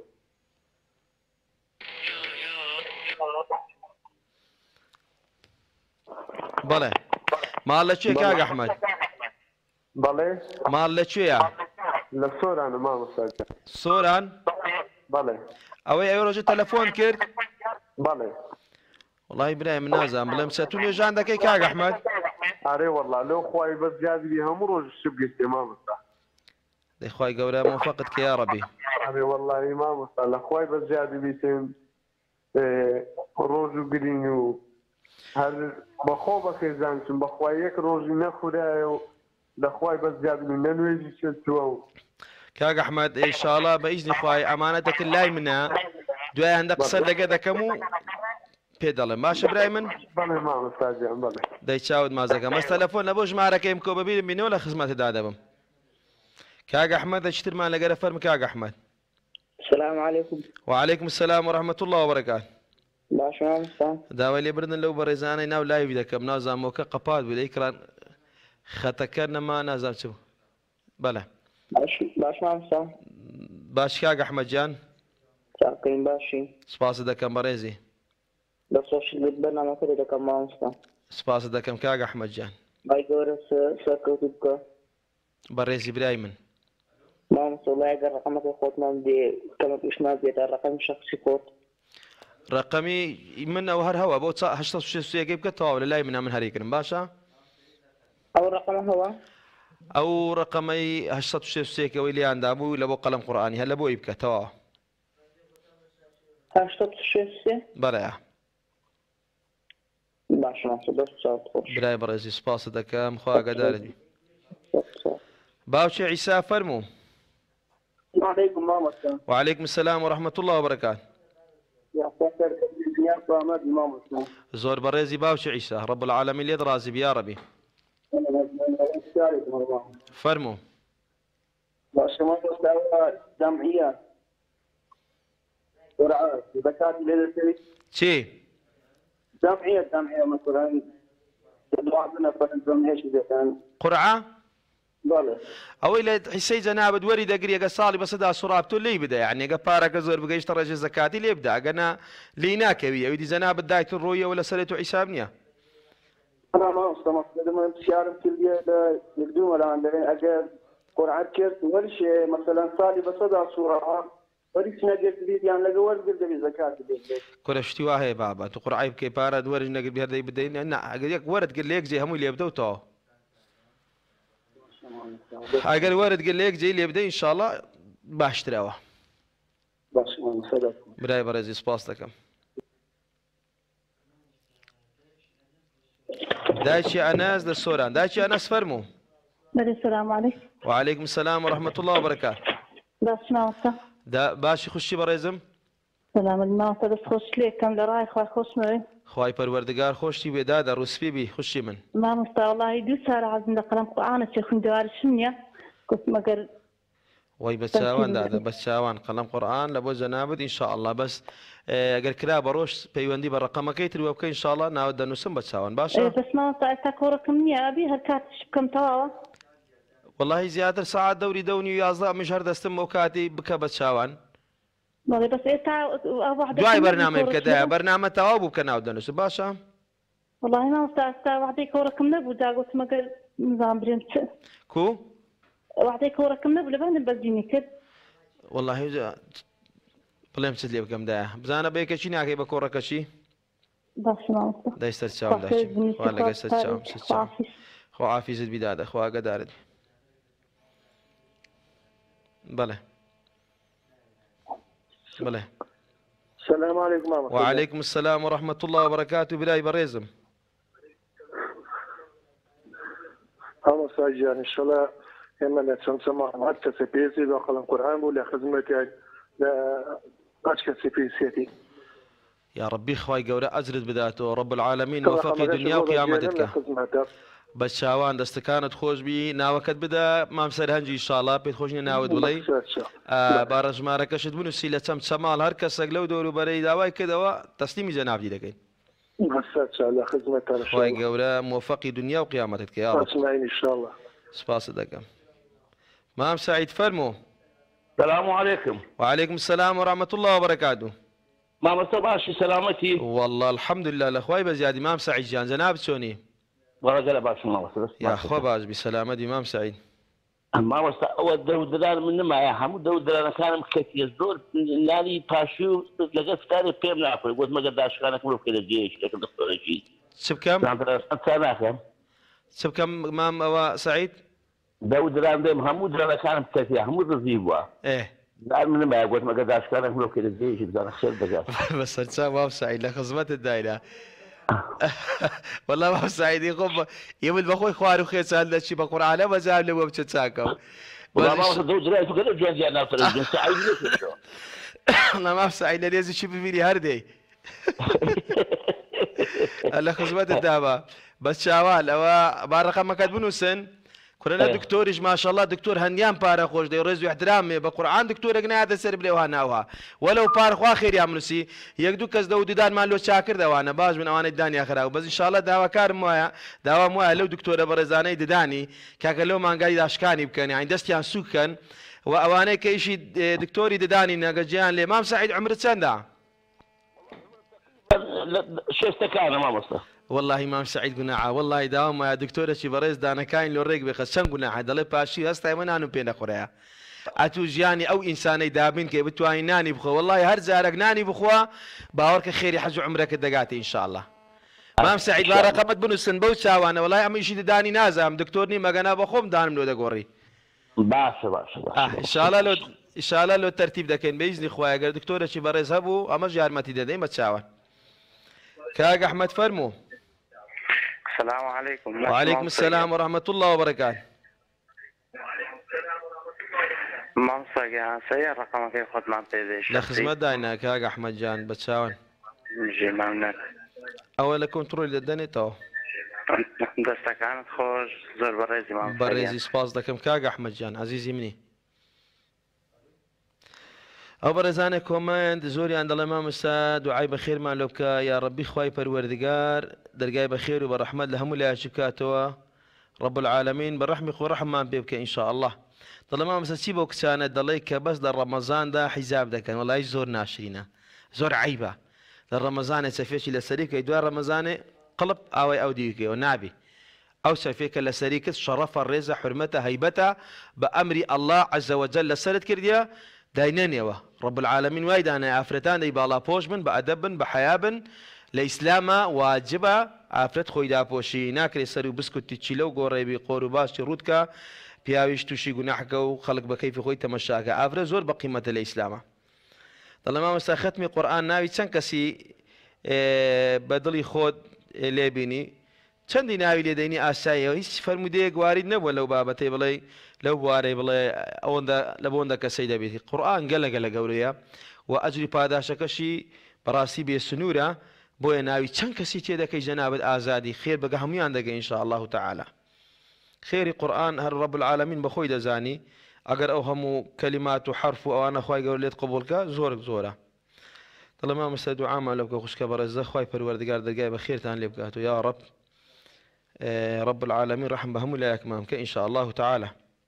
بله مال لشي كاغ احمد بله مال لشي لسوران ما مسجل سوران بله اوي ايروج تلفون كرد بله والله ابراهيم نازم بلا مساتوني جان دكي كاغ احمد اري والله لو خوي بس جاد بيها مروج الشبقه استمام صح دي خوي قورا موفقتك يا ربي اري والله امام صح خوي بس جاد بيتم روج وقرينو هل بخوبك زانشم بخويك روج نخودا لخوي بس جاد من نويجي شلتو كاغ احمد ان شاء الله باذن خوي امانتك اللاي منا دوای هەندە قسە لەگە دەکەم و پێ دەڵێم باش برای من دەی چاوت مازەکەم مەس تەلەفۆن لە بۆ ژمارەکەیم کۆ بەبیرم بینەوە لە خزمەتدا دەبم کاگ ئەحمەد دەچترمان لەگەرە فەرم کاگ ئەحمەد السلام عليكم. وعليكم السلام ورحمة الله وبركاته. باش مامۆستا داوای لێبردن لەو بەڕێزانەی ناو لایوی دەکەم نازانمەوەکە قەپات بوو لەیکران خەتەکە نەما نازانم چ بوو بەڵێ باش مامۆستا باش کاگ ئەحمەد جان چاکەین باشی سپاس دەکەم بەڕێزی لە سۆشیال بەرنامەکەت دەکەم مامۆستا سپاس دەکەم کاگ ئەحمەد جان بای گەورە سەرکەوتو بکە بەڕێزی برای من مامۆستا وڵای ئەگەر ڕقەمەکەی خۆتمان دێ کەمە پیشنهاد بێتە ڕقەمی شەخسی خۆت ڕقەمی من ئەو هەر هەوە بۆ 863 بکە تەواو لە لای منە من هەریکردم باشە ئەو ڕقەمە هەوە ئەو ڕقەمەی 863ەوەی لیاندا بوو لە بۆ قەلەم قورئانی هەر لە بۆی بکە تەواو 863 بەڵێ باش مامۆستا دەست چاوت خۆش برای بەڕێزی سپاس دەکەم خوا ئاگادارت بی باوچی عیسا فەرموو وعليكم مامۆستا وعليكم السلام ورحمة الله وبركاته دنیا قیامت مام مسلم زۆر بەڕێزی باوکی عیسا رب العالمین لێت ڕازی بیا رەبی فەرموو باشه ما مستوى جمعية قرعة زكاة ليلة چی جمعية مثلا دعاءنا فنزمها شيء كان قورعە بله ئەوەی لە حیسەی جەنابەت وەری دەگری ئەگە ساڵی بەسەدا سوڕابتۆ لێی بدە یعنی ئەگە پارەکە زۆر بگەیشتە ڕێژە زەکاتی لێ بدە ئەگەنا لێی ناکەوی ئەوی دی جەنابەت دایت ڕۆیەوە لە سەرێت و حیساب نییە أنا ما أستمع لما انتشار كلية يقدم ولا عندنا أجر قرعة كرت ولا شيء مثلا صالي بصدا صورة وريش نجد بيد يعني لقوا ورد بزكاة بيد كل شتي واهي بابا تو قرعي بكي بارد ورج نقل بهذا يبدين نا أجريك ورد قال ليك زي همو اللي يبدو تو أجر ورد قال ليك زي اللي يبدأ إن شاء الله باشتراوه باش ما صدق براي برزي سباستكم دايشي أناس للسوران دايشي أناس فرمو السلام عليكم وعليكم السلام ورحمة الله وبركاته باش ناوسا دا باشي خشي بريزم سلام الماوسا بس خوش ليك كم لراي خوي خوش معي خواهي پروردگار خوشتي بيدادا روسبي بي خشي من ما مستا والله دو سارة عزم قلم قرآن شيخون دوار شنيا كنت مقر وي بتساوان دادا بتساوان قلم قرآن لبو جنابد إن شاء الله بس اگر كلا بروش بيوندي بالرقم كيتر وبكي إن شاء الله ناود نسم بتساوان باشا بس ما مستا كوركم نيا أبي هركات شبكم تواوا والله زيادة ساعات دوري دوني يازا مش هر دستم وكاتي بك بتساوان والله بس إيتا واحد دواي برنامج كده برنامج توابو بكناود نسم باشا والله ما مستا واحد كوركم نبو دا قلت مقر نظام بريمت كو واحد كوركم نبو لبان بلجيني كد والله بلام تسلي بكم دا بزانا بيك شي ناكي بكورك شي باش ما مستا دا يستر تشاوم داشي والله قصة تشاوم خو عافي زد بداد اخوا قدارد بله بله السلام عليكم ورحمة الله وعليكم السلام ورحمة الله وبركاته بلاي بريزم أنا ساجان إن شاء الله إما نتسمع حتى سبيسي وقلم القرآن ولا خدمتي لا أشكال سبيسيتي يا ربي خواي قورا أزرد بداته رب العالمين وفقي دنيا وقيامتك بس شاوان دستكانت خوش بي ناوكت بدا ما مسر هنجي إن شاء الله بيت خوشني ناود ولي بارج مارك شد بنو سيلة تم سمال هركس لو دورو بري داواي كده تسليمي جناب دي إن شاء الله خدمتك خواي قورا موفقي دنيا وقيامتك يا رب إن شاء الله سباس دكم مام سعيد فرمو السلام عليكم وعليكم السلام ورحمة الله وبركاته ما مستباشي سلامتي والله الحمد لله الاخوي بزياد امام سعيد جان جناب شوني ورجل باش ما بس يا اخو باز بسلامة امام سعيد ما بس اول دودلان من ما يا حمود دودلان كان مكتي الزول لاني باشو لقيت ثاني بيم نعرف قلت ما قداش كان اكمل كذا الجيش لكن الدكتور يجي سبكم كم سبكم امام سعيد دودلان ده محمود لان كان مكتي محمود رزيبوا ايه لا من ما قلت ما قداش كان اكمل كذا الجيش بدنا خير دجاج بس انسان ما سعيد لخزمت الدايره والله ما سعيد يقوم يمد بخوي خوارو خير سال شي بقرا على مزال لو بتساكم والله ما وصل جريت وكذا جوان دي انا ترى سعيد ليش انا ما سعيد لازم شي بيني هردي الله خزمت الدابه بس شوال او بارقه ما كاتبينه سن كلنا دكتورج ما شاء الله دكتور هنيان بارا خوش دي رزق احترامي بقران دكتور اقنا هذا سرب له هناوها ولو بارخ اخر يا منسي يقدو كز دودان مالو شاكر دوانا باج من اوان الداني اخر بس ان شاء الله داوا كار مويا داوا مويا لو دكتور برزاني دداني كاك لو ما قاعد اشكاني بكاني عند دستيان سوكن واواني كيشي دكتوري دداني ناجيان الامام سعيد عمر سندا شو استكانه ما مصطفى والله امام سعيد قناعه والله داوم يا دكتوره شي بريز دانا كاين لو ريق بخشن قناعه دله باشي هستا من انو بين قريا اتو جاني او انساني دابين كي بتوايناني بخو والله هر زارقناني بخوا باورك خير يحج عمرك الدقاتي ان شاء الله امام سعيد بارقمت بنو سنبو وانا والله ام شي داني نازم دكتورني ما قنا بخوم دان لو دغوري باشا ان شاء الله لو ان شاء الله لو الترتيب ده كان باذن اخويا قال دكتوره شي بريز هبو اما جارمتي ده ما تساوى كاق احمد فرمو السلام عليكم وعليكم السلام ورحمة الله وبركاته مامسا يا سير رقمك ياخذ مع بيديش لا خدمة داينا كاق أحمد جان بتساون ژێ مامنەت ئەوە لە کۆنتترۆلی دەدەنێتەوە دەستەکانت خۆش زۆر بەڕێزی مام بەڕێزی سپاس دەکەم کاک ئەحمەدجان عەزیزی منی. ئەو بەڕێزانێک کۆمەند زۆریان دەڵێ مامۆستا دوعای بەخێرمان لێ بکە یا ڕەبی خوای پەروەردگار دەرگای بەخێر و بە ڕەحمەت لە هەموو لایەکی بکاتەوە رب العالمین بە ڕەحمی خۆ ڕەحممان پێ بکە ئینشاء الله. دەڵێ مامۆستا چی بۆ کچانە دەڵێ کە بەس لە ڕەمەزاندا حیزاب دەکەن وەڵای زۆر ناشرینە زۆر عیبە لە ڕەمەزانێ چەفێکی لەسەری کەی دوای ڕەمەزانێ قڵب ئاوای ئەو دیکەوە نابی ئەو چەفێکە لەسەری کرد شەڕەفە ڕێزە حرمەتە هەیبەتە بە ئەمری الله عەزە وەجەل لەسەرت کردیە داینەنێەوە رب العالمین وای دانای ئافرەتان دەی باڵا پۆش بن بە ئەدەب بن بە حیا بن لە ئیسلامە واجبە ئافرەت خۆی داپۆشی ناکرێت سەر و بسکوتی چیلە و گۆڕێبی قۆر و باشی ڕوودکە پیاویش تووشی گوناحەکە و خەڵک بە کەیفی خۆی تەمەشاکە ئافرەت زۆر بە قیمەتە لە ئیسلامە. دەڵێ مامۆستا ختمی قورئان ناوی چەند کەسی بە دڵی خۆت لێبینی چەندی ناوی لێدەینی ئاساییەوە هیچ فەرمودەیەک وارد نەبووە لەو بابەتەی بڵێ لەو بوارەی بڵێ ئەوەندە لە بۆندە کەسەی دەبێتی قورئان گەلە گەورەیە و ئەجری پاداشەکەشی بەڕاستی بێسنوورە بۆیە ناوی چەند کەسی تێدەکەی جەنابەت ئازادی خێر بەگە هەمویان دەگەی ئینشاء الله تعالی. خێری قورئان هەر رب العالمین بەخۆی دەزانی ئەگەر ئەو هەموو کەلیمات و حرف و ئەوانە خوای گەورە لێت قبوڵکە زۆرە. دەڵێ مامۆستا دوعامان لێ بکە خوشکە بەڕێزە خوای پەروەردگار دەرگای بە خێرتان لێ بکاتەوە یا رب رب العالمین ڕەحم بە هەموو لایەکمان بکە ئینشاء الله تعالی.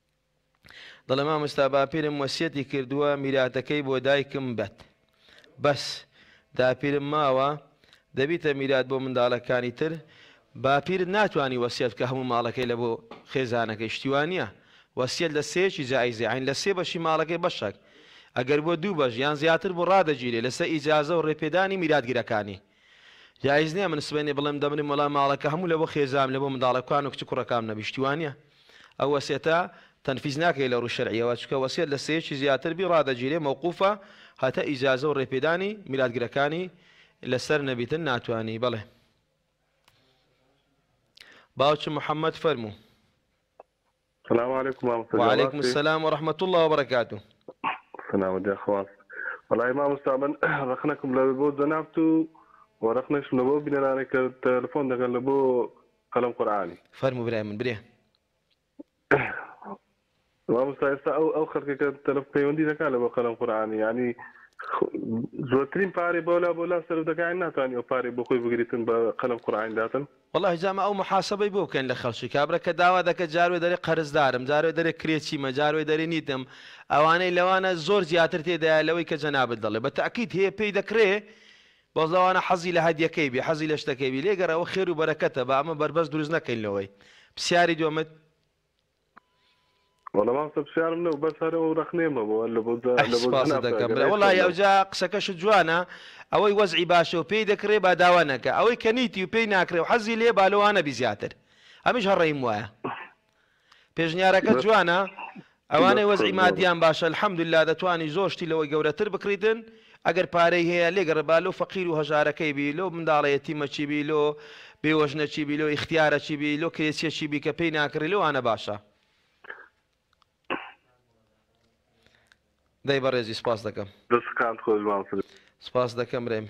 دەڵێ مامۆستا باپیرم وەسیەتی کردووە میراتەکەی بۆ دایکم بەت بەس داپیرم ماوە دەبیتە میرات بۆ منداڵەکانی تر باپیرت ناتوانانی وەسیەت بکە هەموو ماڵەکەی لە بۆ خێزانەکەی شتیوانە وەسیەت لە سێکی جایزێ عین لە سێ بەشی ماڵەکەی بەشێک ئەگەر بۆ دوو بەش یان زیاتر بۆ ڕادەگیرێ لەسەر ئیجازە و ڕێپێدانی میراتگیرەکانی جایز نییە من سبێنێ بڵێم دەبنی وەڵام ماڵەکە هەموو لە بۆ خێزام لە بۆ منداڵەکان و کچ کوڕەکان نەبی شتیوانە ئەو وەسیەتە تەنفیز ناکەی لە ڕوو شەرعیەوە چکە وەسیەت لە سێکی زیاتر بی ڕادەگیرێ موقوفە هاتە ئیجازە و ڕێپێدانی میراتگیرەکانی لەسەر نەبیتن ناتوانی. بەڵێ باوچ محەممەد فەرموو. السلام عليكم ورحمة الله وعليكم السلام ورحمة الله وبركاته. سلام ودي أخوات. والله ما مستعمل رخناكم لبو زنابتو ورخناش لبو بينا عليك التلفون ده كان لبو قلم قرآني. فرموا براي من بريه. ما مستعمل أو خلك التلفون يوندي ده كان لبو قلم قرآني يعني زوترين باري بولا سر ده كان ناتاني أو باري بخوي بقريتن بقلم قرآني داتن. والله جامع أو محاسبة بوكن لخلشي كابرا كدعوة ذاك جارو داري قرض دارم جارو داري كريتشي ما جارو داري نيتم أواني لو أنا زور زياتر تيدا لوي كجناب الضل بالتأكيد هي بيدا كريه بس لو أنا حظي لهدي كيبي حظي لاشتكيبي ليه جرى وخير وبركته بعمل بربز دروزنا كين لوي بسياري دومت والله ما صب سيارة منه بس هذا ورخني ما بو ولا والله يا وجا قسكش جوانا أوي وزعي باشا وبي دكري بداوانك أوي كنيتي وبي ناكري وحزي ليه بالو أنا بزياتر أمش هالريم وايا بيجنيارك جوانا أواني وزعي ماديان باشا الحمد لله دتواني زوجتي لو جورتر بكريدن أجر باري هي لقر بالو فقير وهجاركي بيلو من دار يتيمة شي بيلو بيوجنة شي بيلو اختيارة شي بيلو كريسيا شي بي كبي ناكري لو أنا باشا داي بريزي سباس دكم بس كانت خوش مامسل سباس دكم ريم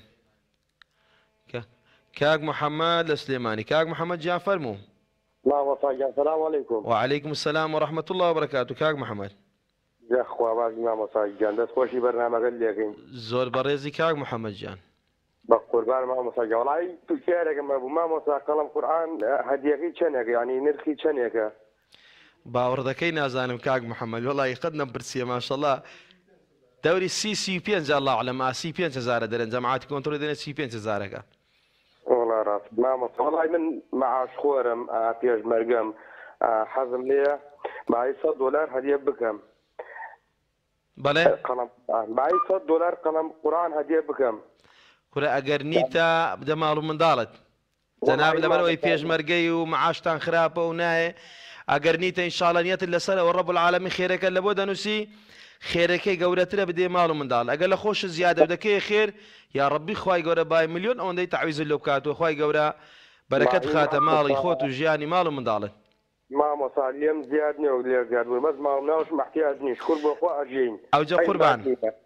كاك محمد السليماني كاك محمد جعفر مو السلام عليكم. وعليكم السلام ورحمة الله وبركاته كاك محمد يا اخوة باقي ما مساجان دس خوشي برنامج اللي يقين زور بريزي كاك محمد جان بقربان ما مساجان والله تشارك ما مسا قلم قرآن هديكي شنك يعني نرخي شنك باوردكي نازانم كاك محمد والله يقدنا برسيه ما شاء الله دوري سي بي ان الله على سي بي ان زاره درن جماعات كنترول درن سي بي ان زارك والله راس ما مص والله من مع شخورم بيج مرقم حزم لي معي $100 هديه بكم بله قلم معي $100 قلم قرآن هديه بكم كره اگر نيتا بدا مالو من دالت جناب لبلوي بيج مرقي ومعاشتان خرابه وناي اگر نيتا ان شاء الله نيت لسنه والرب العالمين خيرك لابد نسي خێرەکەی گەورەترە بدێ ماڵ و منداڵ ئەگەر لە خۆش زیادە دەکەی خێر یا ڕەبی خوای گەورە بای ملیۆن ئەوەندەی تعویزت لێ بکاتەوە خوای گەورە بەرەکەت خاتە ماڵی خۆت و ژیانی ماڵ و منداڵت مامۆستا لێم زیاد نییە و لێ زیاد بوو بەس ماڵ ناوش محتیاج نیست کوڕ بۆ خوا ئەژین ئەوجە قوربان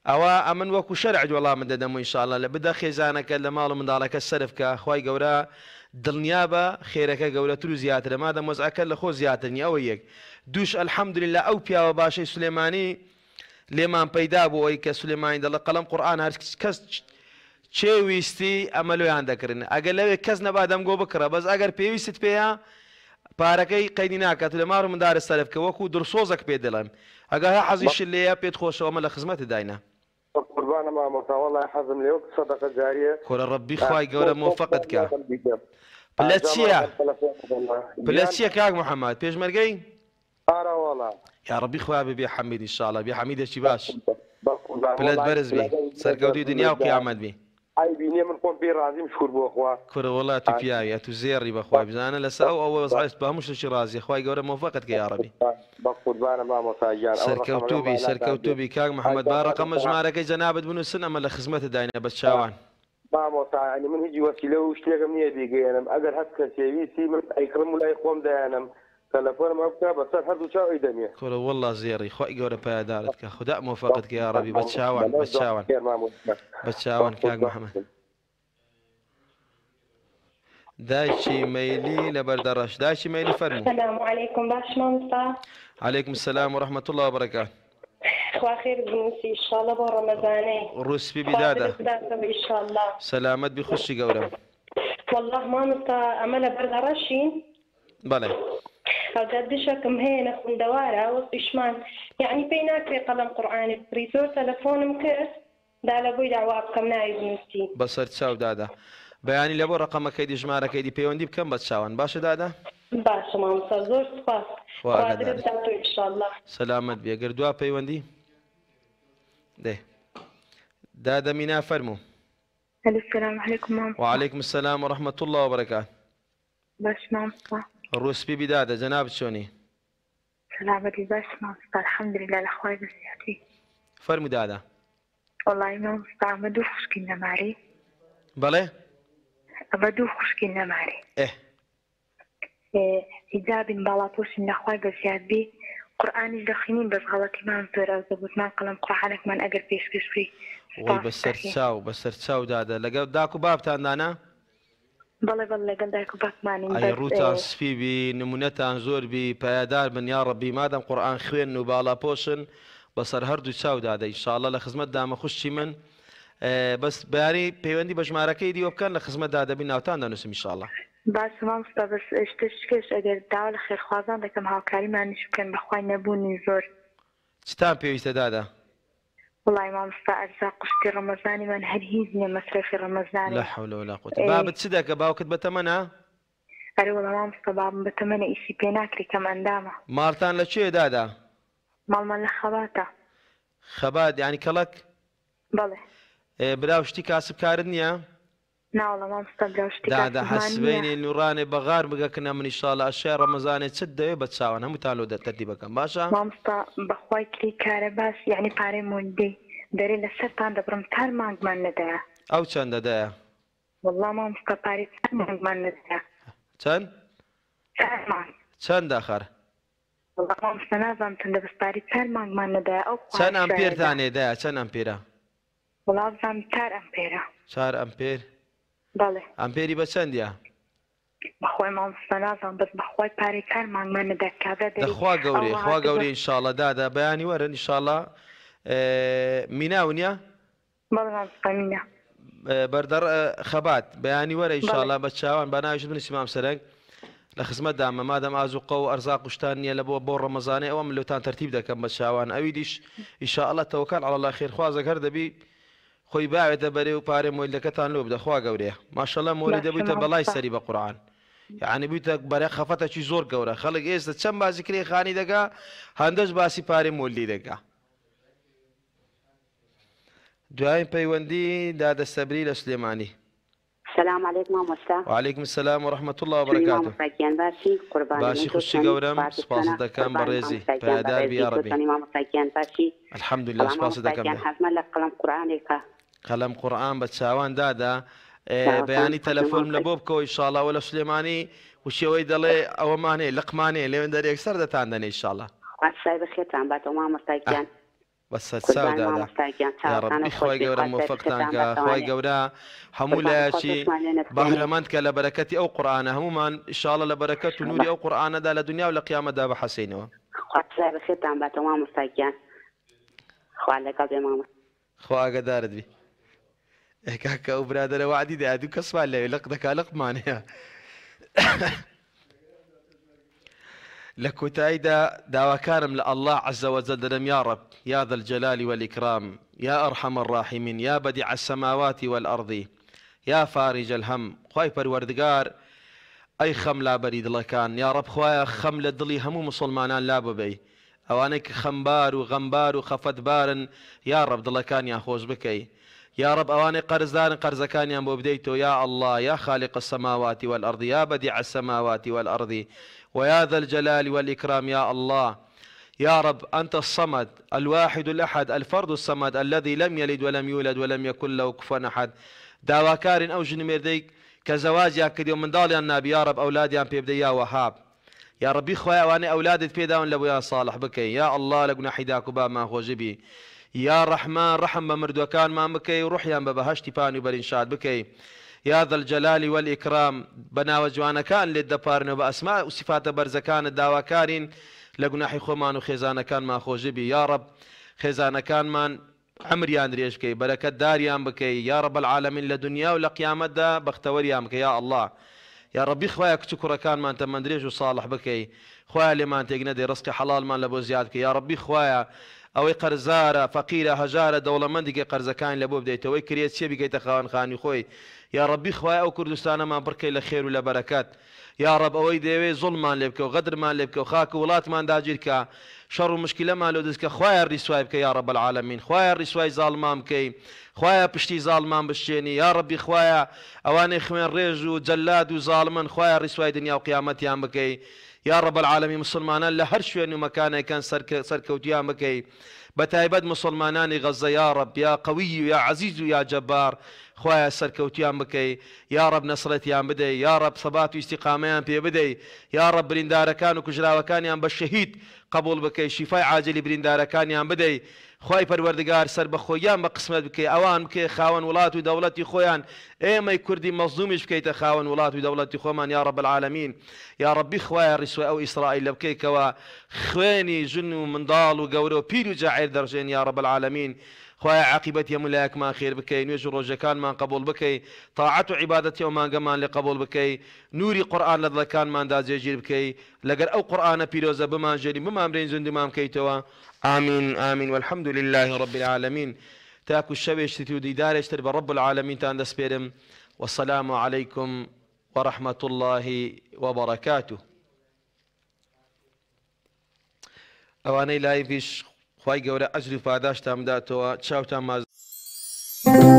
ئەوە ئەمن وەکو شەرع وەڵام من دەدەم ئینشاءالله لە بدە خێزانەکە لە ماڵ و منداڵەکە سەرف کە خوای گەورە دڵنیا بە خێرەکە گەورەتر و زیاترە مادەم وەزعەکە لە خۆ زیاترنی ئەوە یەک دووش ئەلحەمدولله ئەو پیاوە باشەی سولێمانی لێمان پەیدا بوو ئەوەی کە سولێمانی دەڵێ قەڵەم قورئان هەر کەس چێویستی ئەمە لۆیان دەکردن ئەگەر لەوێ کەس نەبا دەمگۆ بکڕە بەس ئەگەر پێویستت پێیە پارەکەی قەیدی ناکات لە ماڕ و مندارە سەرفکە وەکو دڵسۆزێک پێ دەڵێن ئەگەر هە حەزیش لێیە پێت خۆشەوە ئەمە لە خزمەتت داینە قوربانە مامۆستا وەڵای حەزم لێ وەک سەدەقە جاریە کۆرە ڕەبی خوای گەورە مۆفەقت کە پلە چییە پلە چییە کاک محەممەد پێشمەرگەی ئارە وەڵا یا ڕەبی خوا بێ حەمید ئینشاءالله بێ حەمیدێکی باش پلەت بەرز بێ سەرکەوتوی دنیا و قیامەت بێ ئای بینێ من خۆم پێ رازیم شکر بۆ خوا کورە وەڵا تو پیاویە تو زێڕی بەخوا بزانە لەسەر ئەو وەزعیت بە هەموو شتێکی ڕازیە خوای گەورە مۆفەقت کە یا ڕەبی قوربانە مامۆستا گیان سەرکەوتوبی سەرکەوتوبی کاک محەممەد با ڕقەمە ژمارەکەی جەنابەت بنووسن ئەمە لە خزمەتت داینە بە چاوان مامۆستا ینی من هیچ وەسیلە و شتێکم نییە بیگەێنم ئەگەر هەست کەسێویستی من ئەیکڕم و لای خۆم دایانم تەلەفۆنم بکە بەسەر هەردوو چاوی دەمێ کورە وەڵا زێڕی خوای گەورە پایدارت کە خوددا مۆفەقت کە یا ڕەبی بە چاوان بە چاوان بە چاوان کاک محەممەد دایکی مەیلی لە بەردەڕەش دایکی مەیلی فەرموو السلام عليكم باش مامتا عليكم السلام ورحمة الله وبركاته خوا خير بنوسي إن شاء الله بو رمضاني روسبي بدادة إن شاء الله سلامت بخشي قولم والله مامتا عمل بردرشين بلى أو جدشكم هنا في دوارة وصيشمان يعني بيناكري قلم قرآني بريزور تلفون مكس دا لبوي دعوة كم نايب نوسي بصر تساو دادا بەیانی لە بۆ ڕقەمەکەیدی ژمارەکەیدی پەیوەندی بکەم بە چاوان باشە دادا باشە مامۆستا زۆر سپاس ئینشاءالله سەلامەت بێ گەر دوا پەیوەندی دێ دادا مینا فەرموو السلام عليكم مام وعليكم السلام ورحمة الله وبركاته باش مامۆستا ڕوسپی بدادە جەناب چۆنی سلامەتی باش مامۆستا الحەمدولله لە خوای بەزیاتی فەرموو دادا وەڵی مامۆستا ئەمە دوو خوشکی نەماری بەڵێ ئەمە دوو خوشکی نەماری حیجابین باڵاپۆشین لەخوای بەزیادبی قورئانیش دەخوێنین بەس غەڵەتیمان زۆرە دەبوتمان قەڵەم قورئانێکمان ئەگەر پێشکەش بکەی وەی بەسەر چاو دادا لەگەڵ داک و بابتاندانا بەڵێ بەڵێ لەگەڵ دایک و باپمانین ئەی ڕووتان سپی بی نمونەتان زۆر بی پایدار بن یا ڕەبی مادەم قورئان خوێن و باڵاپۆشن بەسەر هەردوو چاو دادا ئینشاءالله لە خزمەت دامە خوشتی من بەس بەیانی پەیوەندی بە ژمارەکەی دیوە بکەن لە خزمەتدا دەبین ناوتان دەنووسم ئینشاءالله باش مامۆستا بەس شتێکش ئەگەر داوا لە خێرخوازان دەکەم هاوکاریمانیش بکەن بەخوای نەبوونی زۆر چتان پێویستە دادا وڵی مامۆستا ئەرزاق قشتی ڕەمەزانیمان هەر هیچ نییە مەسرەفی ڕەمەزانی لا حول ولا قوة بابت چ دەکە باوکت بەتەمەنە ئەرێ وەڵا مامۆستا بابم بەتەمەنە ئیسی پێ ناکری کەم ئەندامە ماڵتان لەکوێ دادا ماڵمان لە خەباتە خەبات یعنی کەڵک بەڵێ براو شتی کاسب کارت نییە ناوەڵە مامۆستا براو شتی دادا حەسبێنی نوڕانێ بەغار بگەکنە من ئینشاءالله ئەشیای ڕەمەزانێ چت دەوێ بە چاوان هەمووتان لۆ تەرتیب بکەم باشە مامۆستا بەخوای کری کارە باش یعنی پارەی موندەی دەرێ لەسەرتان دەبڕم تار مانگمان نەدایە ئەو چەندە دایە وەڵڵا مامۆستا پارەی تار مانگمان نەدایە چەند چەند ئاخەر وەڵڵا مامۆستا نازانم چەندە بەس پارەی تار مانگمان نەدایە ئەو چەند ئەمپێرتانێ دایە چەند ئەمپێرە وەڵا بزانم 4 ئەمپێرە 4 ئەمپێر بەڵێ ئەمپێری بە چەندە بەخوای مامۆستا نازانم بەس بەخوای پارەی تار مانگمان نەدایە کابرا دەری خوا گەورەی خوا گەورەی ئینشاءالله دادا بەیانی وەرن ئینشاءالله میناونیە بەڵێ مامۆستا مینە بەردەڕ خەبات بەیانی وەرە ئینشاءالله بە چاوان بە ناویشت بنووسی مام سەرنگ لە خزمەت دامە مادەم ئازوقە و ئەرزاق شتان نییە لە بۆ ڕەمەزانێ ئەوە من لەوتان تەرتیب دەکەم بە چاوان ئەوی دیش ئینشاءالله تەوەکەل عەڵە الله خێرخوازە هەر دەبی خۆی باوێتە بەرێ و پارێ مۆیلەکەتان لۆ بدە خوا گەورەیە ماشەڵڵا مۆلی دەبوویتە بەڵای سەری بە قورئان یعنی بوویتە بەرە خەفەتێکی زۆر گەورە خەڵک ئێستا چەند باسی کرێ خانی دەگا هەندەش باسی پارێ مۆلی دەگا دوایین پەیوەندی دادە سەبری لە سلێمانی السلام عليكم مامۆستا وعليكم السلام ورحمة الله وبركاته باشی خوشی گەورم سپاس دەکەم بە ڕێزی پایدار بی یا ڕەبی الحەمدولله سپاس دەکەم قەلەم قورئان بە چاوان دادا بەیانی تەلەفۆنم لە بۆ بکەوە ئینشاءالله وە لە سلێمانی وشەوەی دەڵێ ئەوەمانێ لەقمانێ لێوێن دەرێک سەر دەتان دەنێ ئینشاءالله سای بەخێرتان باتەوە مامۆستاکیان بس السوداء يا ربي خوي قورا موفقتانك خوي قورا حمولا شي بهرمانك لبركتي او قرآن همومان ان شاء الله لبركته نوري او قرآن دا لدنيا ولا قيامة دا بحسينه خاطر بخير عم باتو ماما مستاجان خو على قلبي ماما خو قدارت بي هيك هكا وبرادر وعدي دا ادو كسبا لي لقدك لق مانيا لكوتايدا داوكارم لله عز وجل يا رب يا ذا الجلال والإكرام يا أرحم الراحمين يا بديع السماوات والأرض يا فارج الهم خواي پروردگار أي خم لا بريد لكان يا رب خوايا خم لدلي همو مسلمانان لا ببي أوانك خمبار وغمبار وخفت بارن يا رب دلكان يا خوش بكي يا رب أواني قرزدار قرزكان يا بديتو يا الله يا خالق السماوات والأرض يا بديع السماوات والأرض ويا ذا الجلال والإكرام يا الله يا رب أنت الصمد الواحد الأحد الفرد الصمد الذي لم يلد ولم يولد ولم يكن له كفوا أحد داواكار أو جنميرديك كزواج يا كديو من ضال النبي يا رب أولادي أم بيبدي يا وهاب يا ربي خويا وأنا أولادي في داون لبو يا صالح بكي يا الله لقنا حداك باب ما هو جبي يا رحمن رحم مردوكان ما بكي وروح يا بهشتي باني برنشاد بكي يا ذا الجلال والإكرام بنا وجوانا كان للدبارن وبأسماء وصفات برزكان الداواكارين لقناحي خومان وخزانة كان ما خوجبي يا رب خزانة كان من عمريان ريشكي بركة داريان بكي يا رب العالمين لدنيا ولقيامة دا بختوريان بكي يا الله يا ربي خوايا كتكرة كان ما انت مندريج وصالح بكي خوايا اللي ما انت يقندي رزق حلال ما لبو زيادك يا ربي خوايا او قرزارة فقيرة هجارة دولة مندقي قرزكان لبو بديتو ويكريت سيبي كي تخوان خاني خوي يا ربي خوايا او كردستان ما بركي لخير ولا بركات يا رب اوي ديوي ظلم ما لبك وغدر ما لبك وخاك ولات ما داجيرك شر مشكلة ما لو دزك خوايا الرسواي بك يا رب العالمين خوايا الرسواي ظالمان بكي خوايا بشتي ظالمان بشيني يا ربي خوايا اواني خوين ريج وجلاد وظالمن خوايا الرسواي دنيا وقيامتي عم بكي يا رب العالمين مسلمان لهر شوين ومكانه كان سركوتيا بكي بتايبد مسلمانان غزة يا رب يا قوي يا عزيز يا جبار خوايا سركوتيان بكي يا رب نصرتيان بدي يا رب ثبات واستقاميان بي بدي يا رب برنداركان وكجراوكان بالشهيد قبول بكي شفاء عاجل برنداركان بدي خواي پروردگار سر بخويان بقسمت بكي اوان بكي خاون ولات ودولتي خويان ايمي كردي مظلومش بكي تخاون ولات ودولتي خومان يا رب العالمين يا ربي خوايا الرسوة او اسرائيل بكي كوا خويني جنو من ضال وقورو بيرو جاعير درجين يا رب العالمين خوايا عاقبتي ملاك ما خير بكي نوجه رجكان ما قبول بكي طاعة عبادتي وما قمان لقبول بكي نوري قرآن لذلكان ما انداز يجير بكي لقر او قرآن بيروزة بما جري بما امرين زند ما مكيتوا آمين آمين والحمد لله رب العالمين تاكو الشبيش تتودي دارش تربى رب العالمين تاندس بيرم والسلام عليكم ورحمة الله وبركاته اواني لايفيش خواهي قورا أجري فاداش تام داتوا تشاو تام